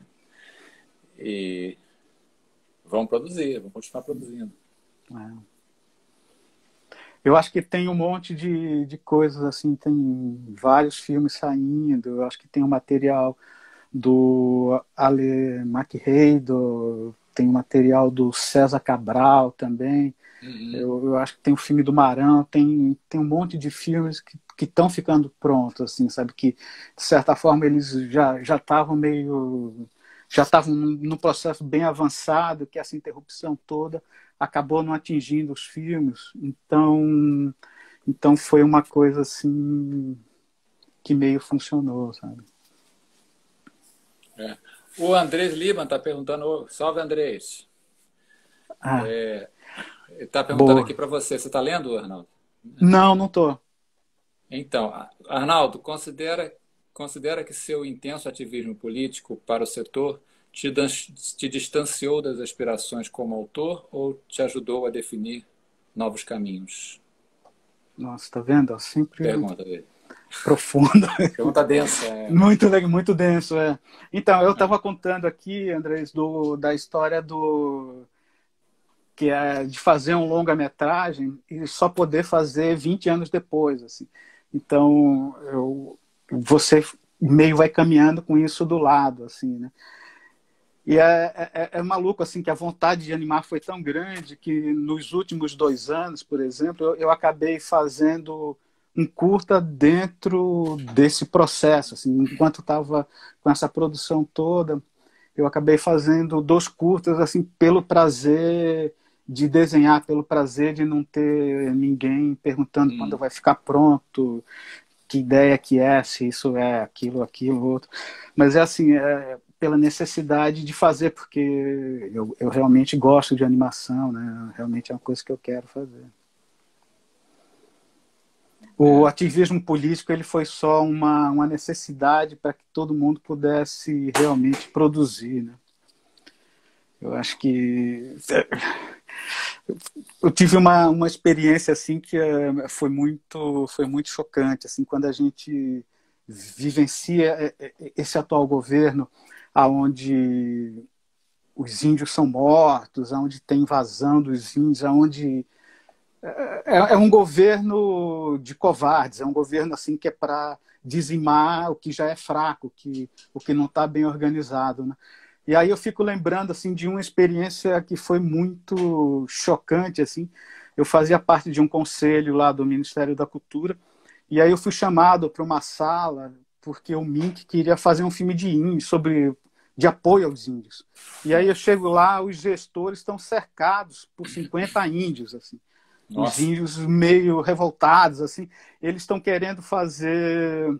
Speaker 1: E vamos produzir, vamos continuar produzindo.
Speaker 2: É. Eu acho que tem um monte de, de coisas assim, tem vários filmes saindo. Eu acho que tem um material do Ale McRae, do, tem um material do César Cabral também.
Speaker 1: Uhum.
Speaker 2: Eu, eu acho que tem o filme do Marão, tem, tem um monte de filmes que que estão ficando prontos, assim, sabe? Que, de certa forma, eles já já estavam meio... já estavam num processo bem avançado, que essa interrupção toda acabou não atingindo os filmes. Então, então foi uma coisa, assim, que meio funcionou, sabe?
Speaker 1: É. O Andrés Liban está perguntando, ô, salve Andrés,
Speaker 2: Ah,
Speaker 1: ele está perguntando
Speaker 2: boa.
Speaker 1: aqui para você, você está lendo, Arnaldo?
Speaker 2: Não, não tô.
Speaker 1: Então, Arnaldo, considera, considera que seu intenso ativismo político para o setor te, dan- te distanciou das aspirações como autor ou te ajudou a definir novos caminhos?
Speaker 2: Nossa, tá vendo? Sempre
Speaker 1: Pergunta dele.
Speaker 2: profundo.
Speaker 1: Pergunta densa. É.
Speaker 2: Muito legal, muito denso, é. Então, eu estava contando aqui, Andrés, do, da história do que é de fazer um longa-metragem e só poder fazer vinte anos depois, assim. Então, eu, você meio vai caminhando com isso do lado, assim, né? E é, é, é maluco, assim, que a vontade de animar foi tão grande que nos últimos dois anos, por exemplo, eu, eu acabei fazendo um curta dentro desse processo. Assim, enquanto estava com essa produção toda, eu acabei fazendo dois curtas assim, pelo prazer de desenhar, pelo prazer de não ter ninguém perguntando hum. quando vai ficar pronto, que ideia que é, se isso é aquilo, aquilo, outro. Mas é assim, é pela necessidade de fazer, porque eu, eu realmente gosto de animação, né? Realmente é uma coisa que eu quero fazer. O ativismo político ele foi só uma, uma necessidade para que todo mundo pudesse realmente produzir, né? Eu acho que eu tive uma, uma experiência assim que foi muito, foi muito chocante, assim, quando a gente vivencia esse atual governo, aonde os índios são mortos, aonde tem invasão dos índios, aonde é, é um governo de covardes, é um governo assim que é para dizimar o que já é fraco, que, o que não está bem organizado, né? E aí eu fico lembrando assim de uma experiência que foi muito chocante, assim. Eu fazia parte de um conselho lá do Ministério da Cultura e aí eu fui chamado para uma sala porque o Mink queria fazer um filme de índios sobre de apoio aos índios. E aí eu chego lá, os gestores estão cercados por cinquenta índios, assim. Nossa. Os índios meio revoltados, assim. Eles estão querendo fazer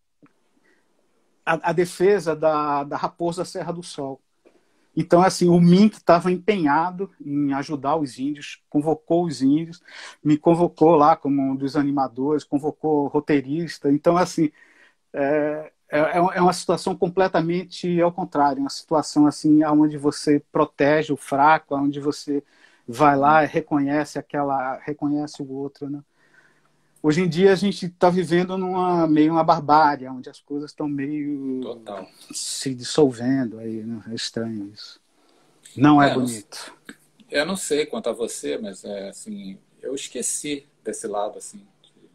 Speaker 2: a, a defesa da, da raposa Serra do Sol. Então, assim, o Mink estava empenhado em ajudar os índios, convocou os índios, me convocou lá como um dos animadores, convocou roteirista. Então, assim, é, é, é uma situação completamente ao contrário, uma situação assim, onde você protege o fraco, onde você vai lá e reconhece, aquela, reconhece o outro, né? Hoje em dia a gente está vivendo numa meio uma barbárie, onde as coisas estão meio Total. se dissolvendo. Aí, né? É estranho isso. Não é, é bonito.
Speaker 1: Não, eu não sei quanto a você, mas é, assim, eu esqueci desse lado assim, de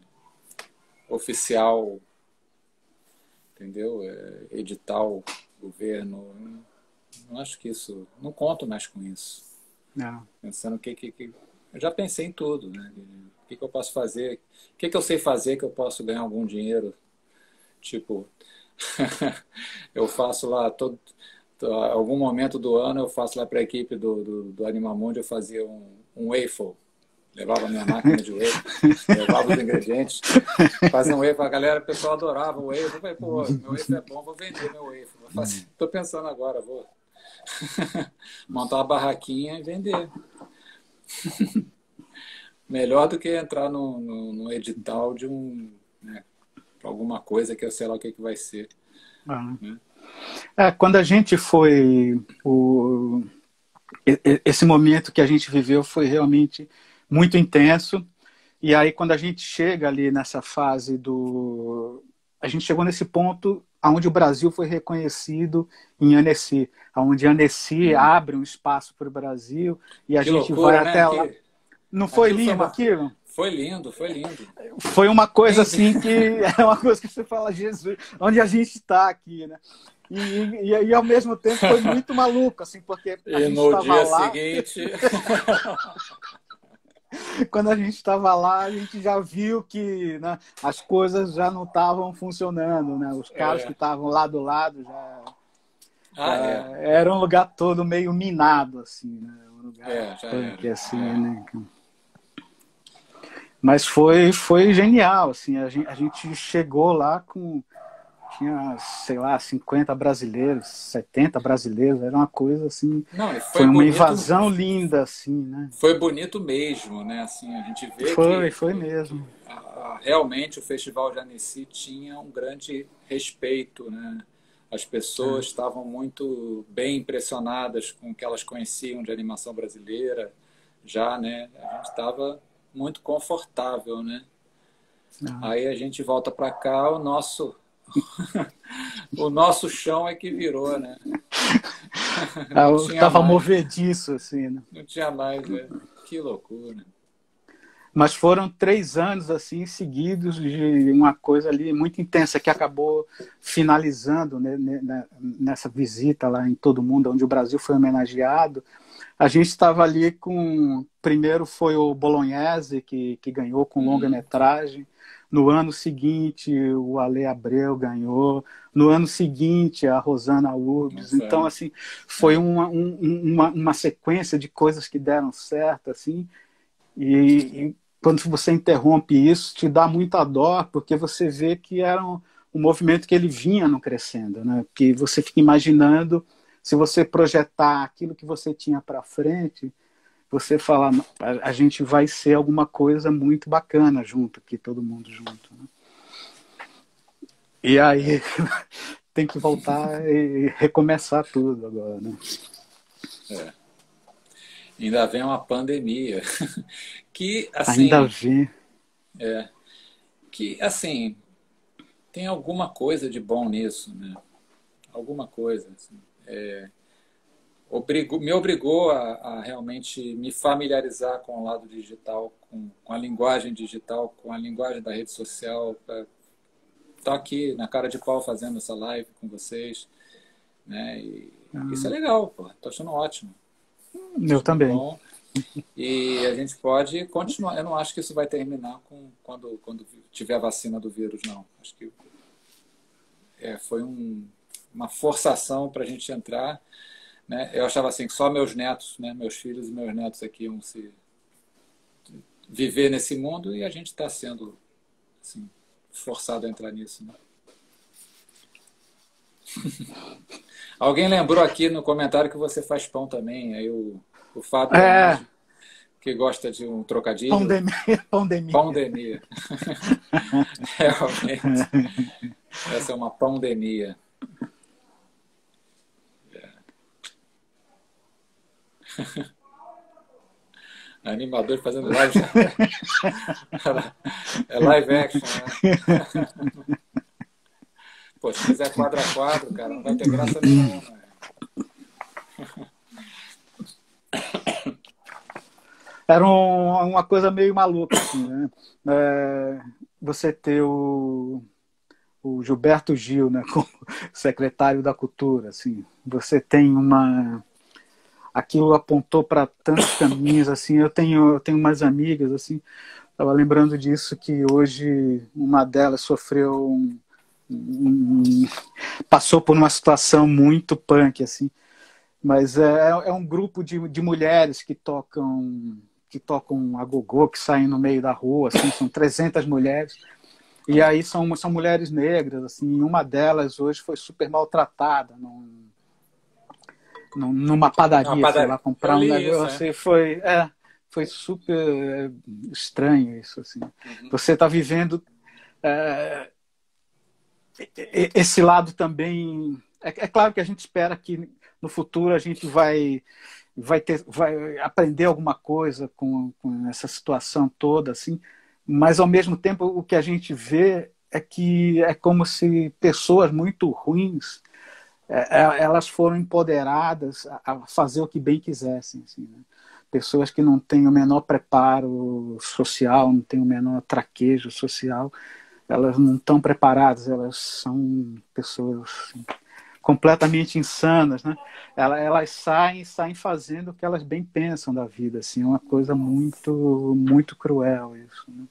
Speaker 1: oficial, entendeu? É, edital, governo. Não, não acho que isso. Não conto mais com isso. Não. Pensando que, que, que eu já pensei em tudo, né? O que, que eu posso fazer? O que, que eu sei fazer que eu posso ganhar algum dinheiro? Tipo, eu faço lá, todo, algum momento do ano, eu faço lá para a equipe do, do, do Animamundi, eu fazia um, um waffle. Levava a minha máquina de waffle, levava os ingredientes, fazia um waffle. A galera, o pessoal adorava o waffle. Eu falei, pô, meu waffle é bom, vou vender meu waffle. Estou pensando agora, vou montar uma barraquinha e vender. Melhor do que entrar no, no, no edital de um, né, alguma coisa que eu sei lá o que, que vai ser.
Speaker 2: Ah.
Speaker 1: Né?
Speaker 2: É, quando a gente foi... O, esse momento que a gente viveu foi realmente muito intenso. E aí, quando a gente chega ali nessa fase do... A gente chegou nesse ponto onde o Brasil foi reconhecido em Annecy, onde Annecy hum. abre um espaço para o Brasil e a
Speaker 1: que
Speaker 2: gente
Speaker 1: loucura,
Speaker 2: vai
Speaker 1: né?
Speaker 2: até lá.
Speaker 1: Que...
Speaker 2: Não foi
Speaker 1: aquilo
Speaker 2: lindo
Speaker 1: foi uma...
Speaker 2: aquilo?
Speaker 1: Foi lindo, foi lindo.
Speaker 2: Foi uma coisa assim que é uma coisa que você fala, Jesus, onde a gente está aqui, né? E, e, e ao mesmo tempo foi muito maluco, assim, porque a
Speaker 1: e
Speaker 2: gente
Speaker 1: no
Speaker 2: estava
Speaker 1: dia
Speaker 2: lá.
Speaker 1: seguinte.
Speaker 2: Quando a gente estava lá, a gente já viu que, né, as coisas já não estavam funcionando, né? Os caras é. que estavam lá do lado já,
Speaker 1: ah,
Speaker 2: já
Speaker 1: é.
Speaker 2: era um lugar todo meio minado, assim, né? Um lugar
Speaker 1: é, já era.
Speaker 2: que assim,
Speaker 1: é.
Speaker 2: né? Mas foi, foi genial, assim, a gente, a gente chegou lá com, tinha, sei lá, cinquenta brasileiros, setenta brasileiros, era uma coisa assim,
Speaker 1: Não, foi,
Speaker 2: foi uma
Speaker 1: bonito,
Speaker 2: invasão linda, assim, né?
Speaker 1: Foi bonito mesmo, né? Assim, a gente vê
Speaker 2: foi,
Speaker 1: que...
Speaker 2: Foi,
Speaker 1: que,
Speaker 2: mesmo.
Speaker 1: Que, a, a, realmente o Festival de Annecy tinha um grande respeito, né? As pessoas é. estavam muito bem impressionadas com o que elas conheciam de animação brasileira, já, né? A gente estava muito confortável, né? Ah. Aí a gente volta para cá, o nosso o nosso chão é que virou, né?
Speaker 2: Ah, eu estava movediço, assim, né?
Speaker 1: Não tinha mais, né? Que loucura.
Speaker 2: Mas foram três anos assim seguidos de uma coisa ali muito intensa que acabou finalizando, né, nessa visita lá em Todo Mundo, onde o Brasil foi homenageado. A gente estava ali com... Primeiro foi o Bolognese, que, que ganhou com
Speaker 1: Hum,
Speaker 2: longa-metragem. No ano seguinte, o Ale Abreu ganhou. No ano seguinte, a Rosana Urbs.
Speaker 1: nossa,
Speaker 2: Então,
Speaker 1: é.
Speaker 2: assim, foi
Speaker 1: É.
Speaker 2: uma, um- uma, uma sequência de coisas que deram certo, assim. E, e quando você interrompe isso, te dá muita dó, porque você vê que era um, um movimento que ele vinha não crescendo, né? Que você fica imaginando, se você projetar aquilo que você tinha para frente, você fala, a, a gente vai ser alguma coisa muito bacana junto, aqui todo mundo junto, né? E aí tem que voltar e recomeçar tudo agora, né?
Speaker 1: É. Ainda vem uma pandemia que,
Speaker 2: Ainda
Speaker 1: assim,
Speaker 2: vê.
Speaker 1: que, assim, tem alguma coisa de bom nisso, né? Alguma coisa, assim. Obrigou, me obrigou a, a realmente me familiarizar com o lado digital, com, com a linguagem digital, com a linguagem da rede social. Estou aqui na cara de pau fazendo essa live com vocês, né? E isso é legal, pô. Estou achando ótimo.
Speaker 2: Eu
Speaker 1: Acho muito
Speaker 2: também.
Speaker 1: bom. E a gente pode continuar. Eu não acho que isso vai terminar com, quando, quando tiver a vacina do vírus, não. Acho que é, foi um, uma forçação para a gente entrar, né? Eu achava assim que só meus netos, né, meus filhos e meus netos aqui iam se viver nesse mundo e a gente está sendo assim, forçado a entrar nisso, né? Alguém lembrou aqui no comentário que você faz pão também, aí o, o Fábio
Speaker 2: É,
Speaker 1: Bonatti, que gosta de um trocadilho,
Speaker 2: pandemia, pandemia.
Speaker 1: pandemia. Realmente, essa é uma pandemia. Animador fazendo live. É live action, né? Pô, se fizer quadro a quadro, cara, não vai ter graça nenhuma.
Speaker 2: Era um- uma coisa meio maluca, assim, né? É, você ter o, o Gilberto Gil, né, como secretário da Cultura, assim, você tem uma... Aquilo apontou para tantos caminhos, assim, eu tenho, eu tenho umas amigas, assim, estava lembrando disso, que hoje uma delas sofreu um, um- passou por uma situação muito punk, assim, mas é, é um grupo de, de mulheres que tocam que tocam agogô, que saem no meio da rua, assim, são trezentas mulheres, e aí são, são mulheres negras, assim, e uma delas hoje foi super maltratada num, num- numa
Speaker 1: Não,
Speaker 2: padaria, foi
Speaker 1: padaria.
Speaker 2: lá
Speaker 1: Eu
Speaker 2: comprar um
Speaker 1: li isso,
Speaker 2: negócio
Speaker 1: é.
Speaker 2: e foi, é, foi super é, estranho isso, assim.
Speaker 1: Uhum.
Speaker 2: Você está vivendo é, esse lado também. É, é claro que a gente espera que no futuro a gente vai vai ter vai aprender alguma coisa com, com essa situação toda, assim, mas ao mesmo tempo o que a gente vê é que é como se pessoas muito ruins é, é, elas foram empoderadas a, a fazer o que bem quisessem, assim, né? Pessoas que não têm o menor preparo social, não têm o menor traquejo social, elas não estão preparadas, elas são pessoas assim, completamente insanas, né? Elas, elas saem, saem fazendo o que elas bem pensam da vida, assim, é uma coisa muito, muito cruel isso, né?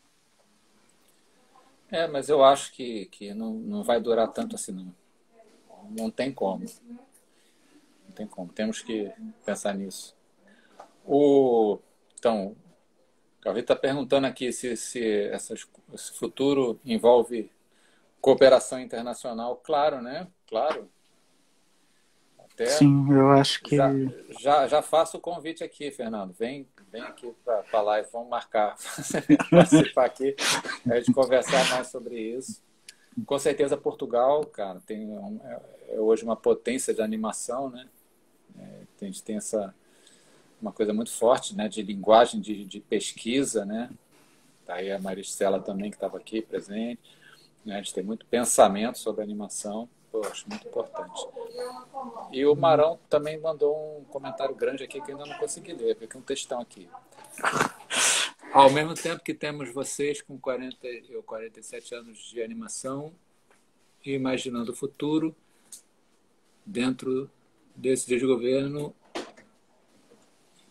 Speaker 1: É, mas eu acho que, que não, não vai durar tanto assim, não. Não tem como. Não tem como. Temos que pensar nisso. O, então, o Calvi está perguntando aqui se, se essas, esse futuro envolve cooperação internacional. Claro, né? Claro. Até
Speaker 2: Sim, eu acho
Speaker 1: já,
Speaker 2: que
Speaker 1: já, já faço o convite aqui, Fernando. Vem, vem aqui para a live, vamos marcar participar aqui, a gente conversar mais sobre isso. Com certeza Portugal, cara, tem um, é, é hoje uma potência de animação, né? A gente tem essa uma coisa muito forte, né, de linguagem de, de pesquisa, né? Tá aí a Maristela também que estava aqui presente, né? A gente tem muito pensamento sobre animação, pô, acho muito importante. E o Marão também mandou um comentário grande aqui que eu ainda não consegui ler, porque é um textão aqui. Ao mesmo tempo que temos vocês com quarenta ou quarenta e sete anos de animação e imaginando o futuro dentro desse desgoverno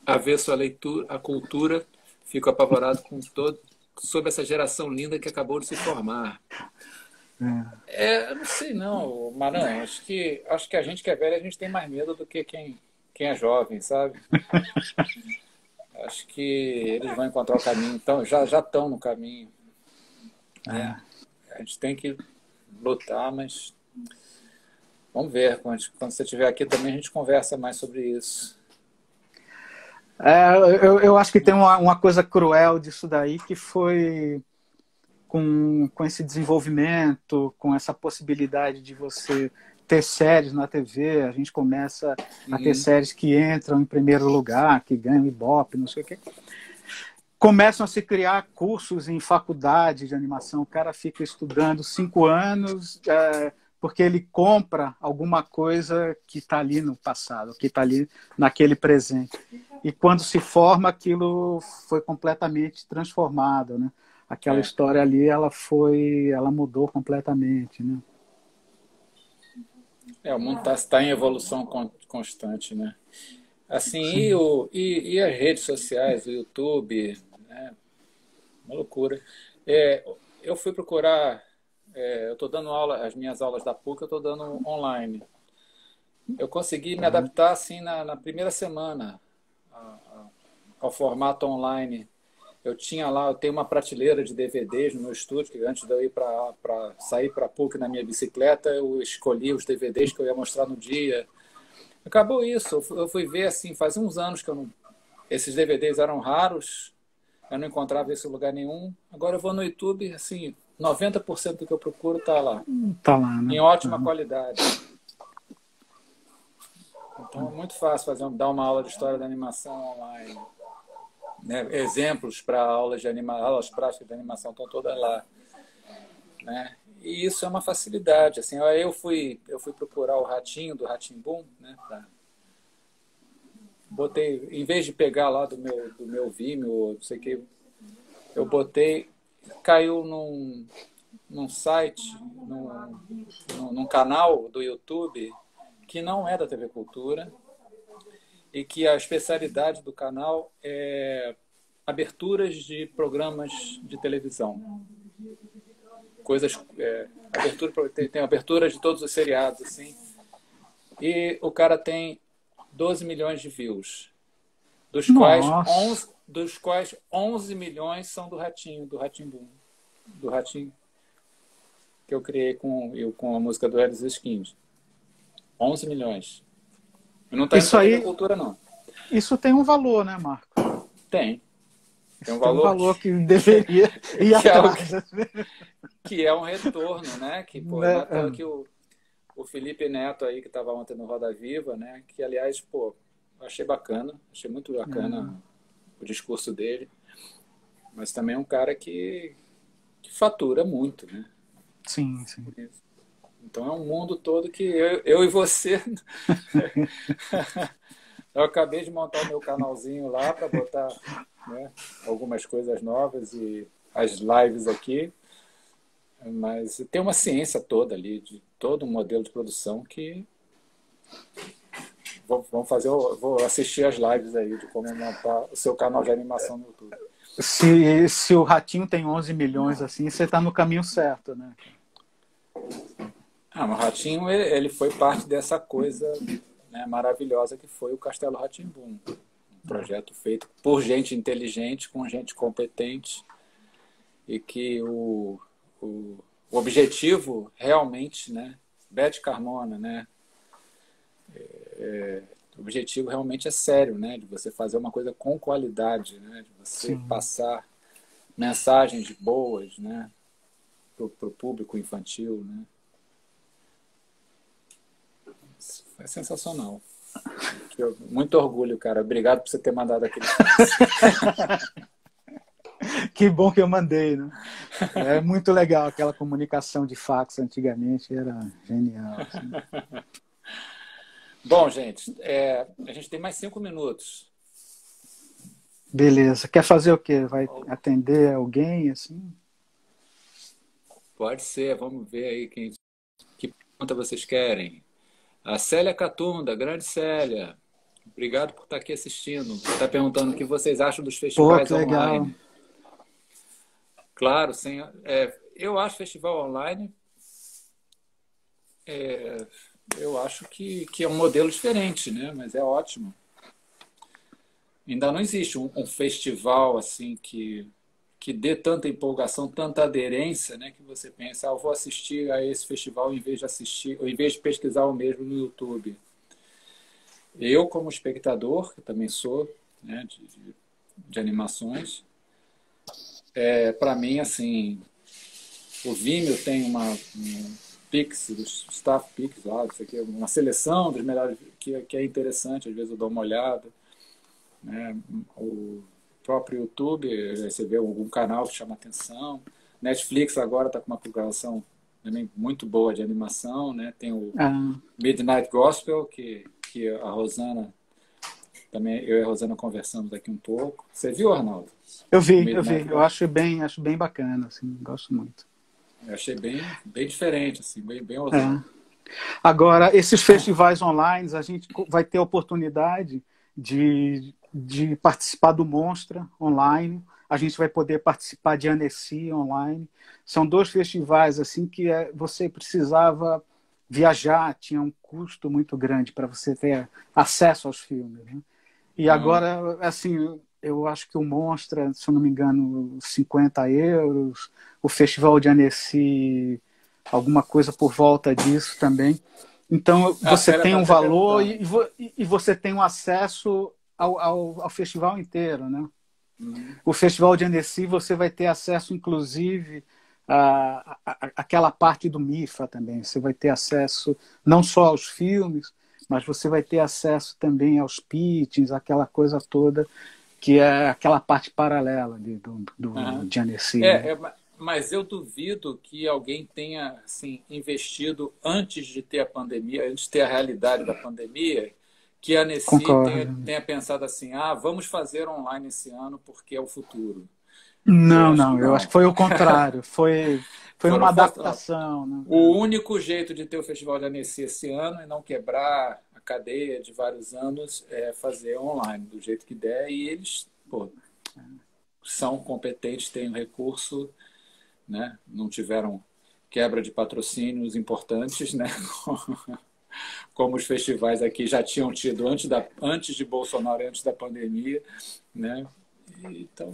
Speaker 1: avesso à leitura, à cultura, fico apavorado com todo, sobre essa geração linda que acabou de se formar. É, eu não sei não, Maranhão. Acho que, acho que a gente que é velho, a gente tem mais medo do que quem, quem é jovem, sabe? Acho que eles vão encontrar o caminho, então, já já estão no caminho. Né? A gente tem que lutar, mas vamos ver. Quando, quando você estiver aqui também a gente conversa mais sobre isso.
Speaker 2: É, eu, eu acho que tem uma, uma coisa cruel disso daí, que foi com, com esse desenvolvimento, com essa possibilidade de você ter séries na T V, a gente começa a ter
Speaker 1: Uhum.
Speaker 2: séries que entram em primeiro lugar, que ganham Ibope, não sei o quê. Começam a se criar cursos em faculdade de animação, o cara fica estudando cinco anos é, porque ele compra alguma coisa que está ali no passado, que está ali naquele presente. E quando se forma, aquilo foi completamente transformado, né? Aquela
Speaker 1: É.
Speaker 2: história ali, ela foi, ela mudou completamente, né?
Speaker 1: É, o mundo está tá em evolução con- constante, né? Assim, e,
Speaker 2: Sim.
Speaker 1: o, e, e as redes sociais, o YouTube, né? Uma loucura. É, eu fui procurar, é, eu estou dando aula, as minhas aulas da PUC eu estou dando online. Eu consegui me
Speaker 2: Tá.
Speaker 1: adaptar assim na, na primeira semana a- a- ao formato online. Eu tinha lá, eu tenho uma prateleira de D V Ds no meu estúdio, que antes de eu ir para sair para a PUC na minha bicicleta, eu escolhi os D V Ds que eu ia mostrar no dia. Acabou isso. Eu fui, eu fui ver assim, faz uns anos que eu não, esses D V Ds eram raros, eu não encontrava isso em lugar nenhum. Agora eu vou no YouTube, assim, noventa por cento do que eu procuro está lá,
Speaker 2: Tá lá, né?
Speaker 1: em ótima
Speaker 2: Uhum.
Speaker 1: qualidade. Então é muito fácil fazer, dar uma aula de história da animação online. Né? Exemplos para aulas de anima, aulas práticas de animação estão todas lá. Né? E isso é uma facilidade. Assim, aí eu fui, eu fui procurar o ratinho do Rá-Tim-Bum, né? Pra, botei, em vez de pegar lá do meu, do meu Vimeo, não sei o que, eu botei, caiu num, num site, num, num, num canal do YouTube que não é da T V Cultura e que a especialidade do canal é aberturas de programas de televisão. Coisas, é, abertura, tem, tem abertura de todos os seriados, assim. E o cara tem doze milhões de views, dos quais
Speaker 2: Nossa.
Speaker 1: onze, dos quais onze milhões são do Ratinho, do Rá-Tim-Bum, do Ratinho que eu criei com, eu, com a música do Elis Skins. onze milhões. E não está indo
Speaker 2: Isso
Speaker 1: para a T V
Speaker 2: aí,
Speaker 1: Cultura, não.
Speaker 2: isso tem um valor, né, Marco?
Speaker 1: Tem. Tem um
Speaker 2: Isso tem um
Speaker 1: valor
Speaker 2: valor
Speaker 1: que,
Speaker 2: que deveria ir
Speaker 1: que, é, o,
Speaker 2: atrás.
Speaker 1: que é um retorno, né? Que, pô,
Speaker 2: Né?
Speaker 1: na tela que o, o Felipe Neto aí, que estava ontem no Roda Viva, né? Que, aliás, pô, achei bacana. Achei muito bacana o discurso dele. Mas também é um cara que, que fatura muito, né?
Speaker 2: Sim, sim.
Speaker 1: Então é um mundo todo que eu, eu e você... Eu acabei de montar o meu canalzinho lá para botar, né, algumas coisas novas e as lives aqui. Mas tem uma ciência toda ali, de todo um modelo de produção que... Vou, vamos fazer, vou assistir as lives aí de como montar o seu canal de animação no YouTube.
Speaker 2: Se, se o Ratinho tem onze milhões assim, você está no caminho certo, né?
Speaker 1: Ah, mas o Ratinho, ele, ele foi parte dessa coisa, né, maravilhosa que foi o Castelo Rá-Tim-Bum. Um projeto feito por gente inteligente, com gente competente, e que o, o, o objetivo realmente, né, Beth Carmona, né, é, o objetivo realmente é sério, né, de você fazer uma coisa com qualidade, né, de você
Speaker 2: Sim.
Speaker 1: passar mensagens boas, né, para o público infantil, né. É sensacional. Muito orgulho, cara. Obrigado por você ter mandado aquele fax.
Speaker 2: Que bom que eu mandei, né? É muito legal aquela comunicação de fax antigamente, era genial. Assim.
Speaker 1: Bom, gente, é, a gente tem mais cinco minutos.
Speaker 2: Beleza. Quer fazer o quê? Vai atender alguém, assim?
Speaker 1: Pode ser, vamos ver aí quem, que pergunta vocês querem. A Célia Catunda, grande Célia. Obrigado por estar aqui assistindo. Você está perguntando o que vocês acham dos
Speaker 2: Pô,
Speaker 1: festivais
Speaker 2: que legal.
Speaker 1: online. Claro, sem, é, eu acho festival online, é, eu acho que, que é um modelo diferente, né? Mas é ótimo. Ainda não existe um, um festival assim que, que dê tanta empolgação, tanta aderência, né? Que você pensa, ah, eu vou assistir a esse festival em vez de assistir, ou em vez de pesquisar o mesmo no YouTube. Eu, como espectador, que também sou, né, de, de, de animações, é, para mim, assim, o Vimeo tem uma um Pix, dos Staff Pix, lá, isso aqui é uma seleção dos melhores, que, que é interessante, às vezes eu dou uma olhada, né? O próprio YouTube, você vê algum canal que chama atenção. Netflix agora está com uma programação também muito boa de animação, né? Tem o
Speaker 2: Ah,
Speaker 1: Midnight Gospel, que, que a Rosana, também eu e a Rosana conversamos aqui um pouco. Você viu, Arnaldo?
Speaker 2: eu
Speaker 1: O
Speaker 2: vi, eu
Speaker 1: Midnight
Speaker 2: vi. Eu
Speaker 1: Gospel?
Speaker 2: acho bem, acho bem bacana, assim, gosto muito.
Speaker 1: Eu achei bem, bem diferente, assim, bem, bem
Speaker 2: É.
Speaker 1: ousado.
Speaker 2: Agora, esses festivais online, a gente vai ter a oportunidade de, de participar do Monstra online, a gente vai poder participar de Annecy online. São dois festivais assim que é, você precisava viajar, tinha um custo muito grande para você ter acesso aos filmes, né? E
Speaker 1: Aham.
Speaker 2: agora, assim, eu acho que o Monstra, se eu não me engano, cinquenta euros, o Festival de Annecy, alguma coisa por volta disso também. Então,
Speaker 1: A
Speaker 2: você
Speaker 1: Célia
Speaker 2: tem
Speaker 1: está
Speaker 2: um
Speaker 1: até
Speaker 2: valor
Speaker 1: perguntando.
Speaker 2: e, vo- e você tem um acesso ao, ao, ao festival inteiro, né?
Speaker 1: Uhum.
Speaker 2: O Festival de Annecy, você vai ter acesso, inclusive, à, à, àquela parte do MIFA também. Você vai ter acesso não só aos filmes, mas você vai ter acesso também aos pitchings, aquela coisa toda, que é aquela parte paralela de, do, do,
Speaker 1: Aham.
Speaker 2: de Annecy, né?
Speaker 1: É, é, ma- mas eu duvido que alguém tenha assim, investido antes de ter a pandemia, antes de ter a realidade da pandemia, que a Nessi tenha,
Speaker 2: Concordo.
Speaker 1: tenha pensado assim, ah, vamos fazer online esse ano porque é o futuro. Eu
Speaker 2: Não,
Speaker 1: acho que
Speaker 2: não, eu acho
Speaker 1: não.
Speaker 2: que foi o contrário. Foi, foi uma
Speaker 1: Foram for-
Speaker 2: adaptação,
Speaker 1: O
Speaker 2: né?
Speaker 1: único jeito de ter o Festival da Annecy esse ano e não quebrar a cadeia de vários anos é fazer online, do jeito que der, e eles, pô, são competentes, têm um recurso, né? Não tiveram quebra de patrocínios importantes, né? Como os festivais aqui já tinham tido antes, da, antes de Bolsonaro e antes da pandemia, né? E, então,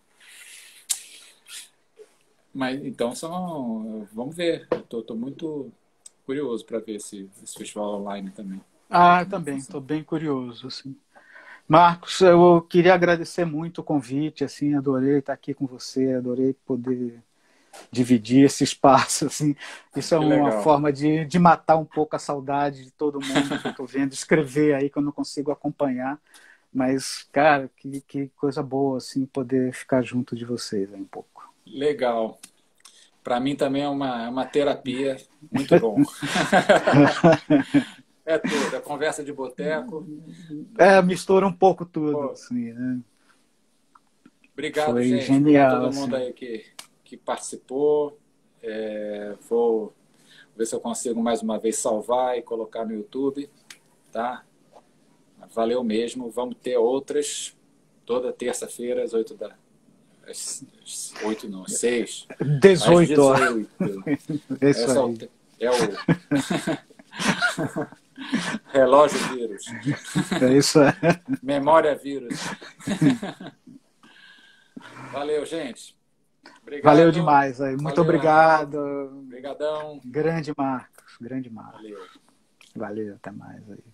Speaker 1: mas então são, vamos ver. Eu tô, tô muito curioso para ver esse, esse festival online também,
Speaker 2: Ah, eu
Speaker 1: como é que
Speaker 2: também,
Speaker 1: funciona.
Speaker 2: estou bem curioso, assim. Marcos, eu queria agradecer muito o convite, assim, adorei estar aqui com você, adorei poder dividir esse espaço, assim. Isso é
Speaker 1: Que
Speaker 2: uma
Speaker 1: legal.
Speaker 2: forma de, de matar um pouco a saudade de todo mundo que eu estou vendo escrever aí, que eu não consigo acompanhar. Mas, cara, que, que coisa boa, assim, poder ficar junto de vocês aí um pouco.
Speaker 1: Legal. Para mim também é uma, é uma terapia muito bom. É tudo, é conversa de boteco.
Speaker 2: É, mistura um pouco tudo,
Speaker 1: Pô,
Speaker 2: assim, né?
Speaker 1: obrigado,
Speaker 2: Foi
Speaker 1: gente. Obrigado a
Speaker 2: genial,
Speaker 1: todo mundo
Speaker 2: assim.
Speaker 1: aí que, que participou. É, vou ver se eu consigo mais uma vez salvar e colocar no YouTube, tá? Valeu mesmo. Vamos ter outras toda terça-feira às oito da às, às oito não, às seis, às
Speaker 2: dezoito horas.
Speaker 1: dezoito.
Speaker 2: É isso
Speaker 1: Essa é
Speaker 2: aí.
Speaker 1: o, é o relógio vírus.
Speaker 2: É isso aí.
Speaker 1: Memória vírus. Valeu, gente.
Speaker 2: Valeu
Speaker 1: Obrigado.
Speaker 2: demais aí. Muito
Speaker 1: Valeu, Arnaldo.
Speaker 2: obrigado.
Speaker 1: Obrigadão.
Speaker 2: Grande Marcos, grande Marcos.
Speaker 1: Valeu.
Speaker 2: Valeu, até mais aí.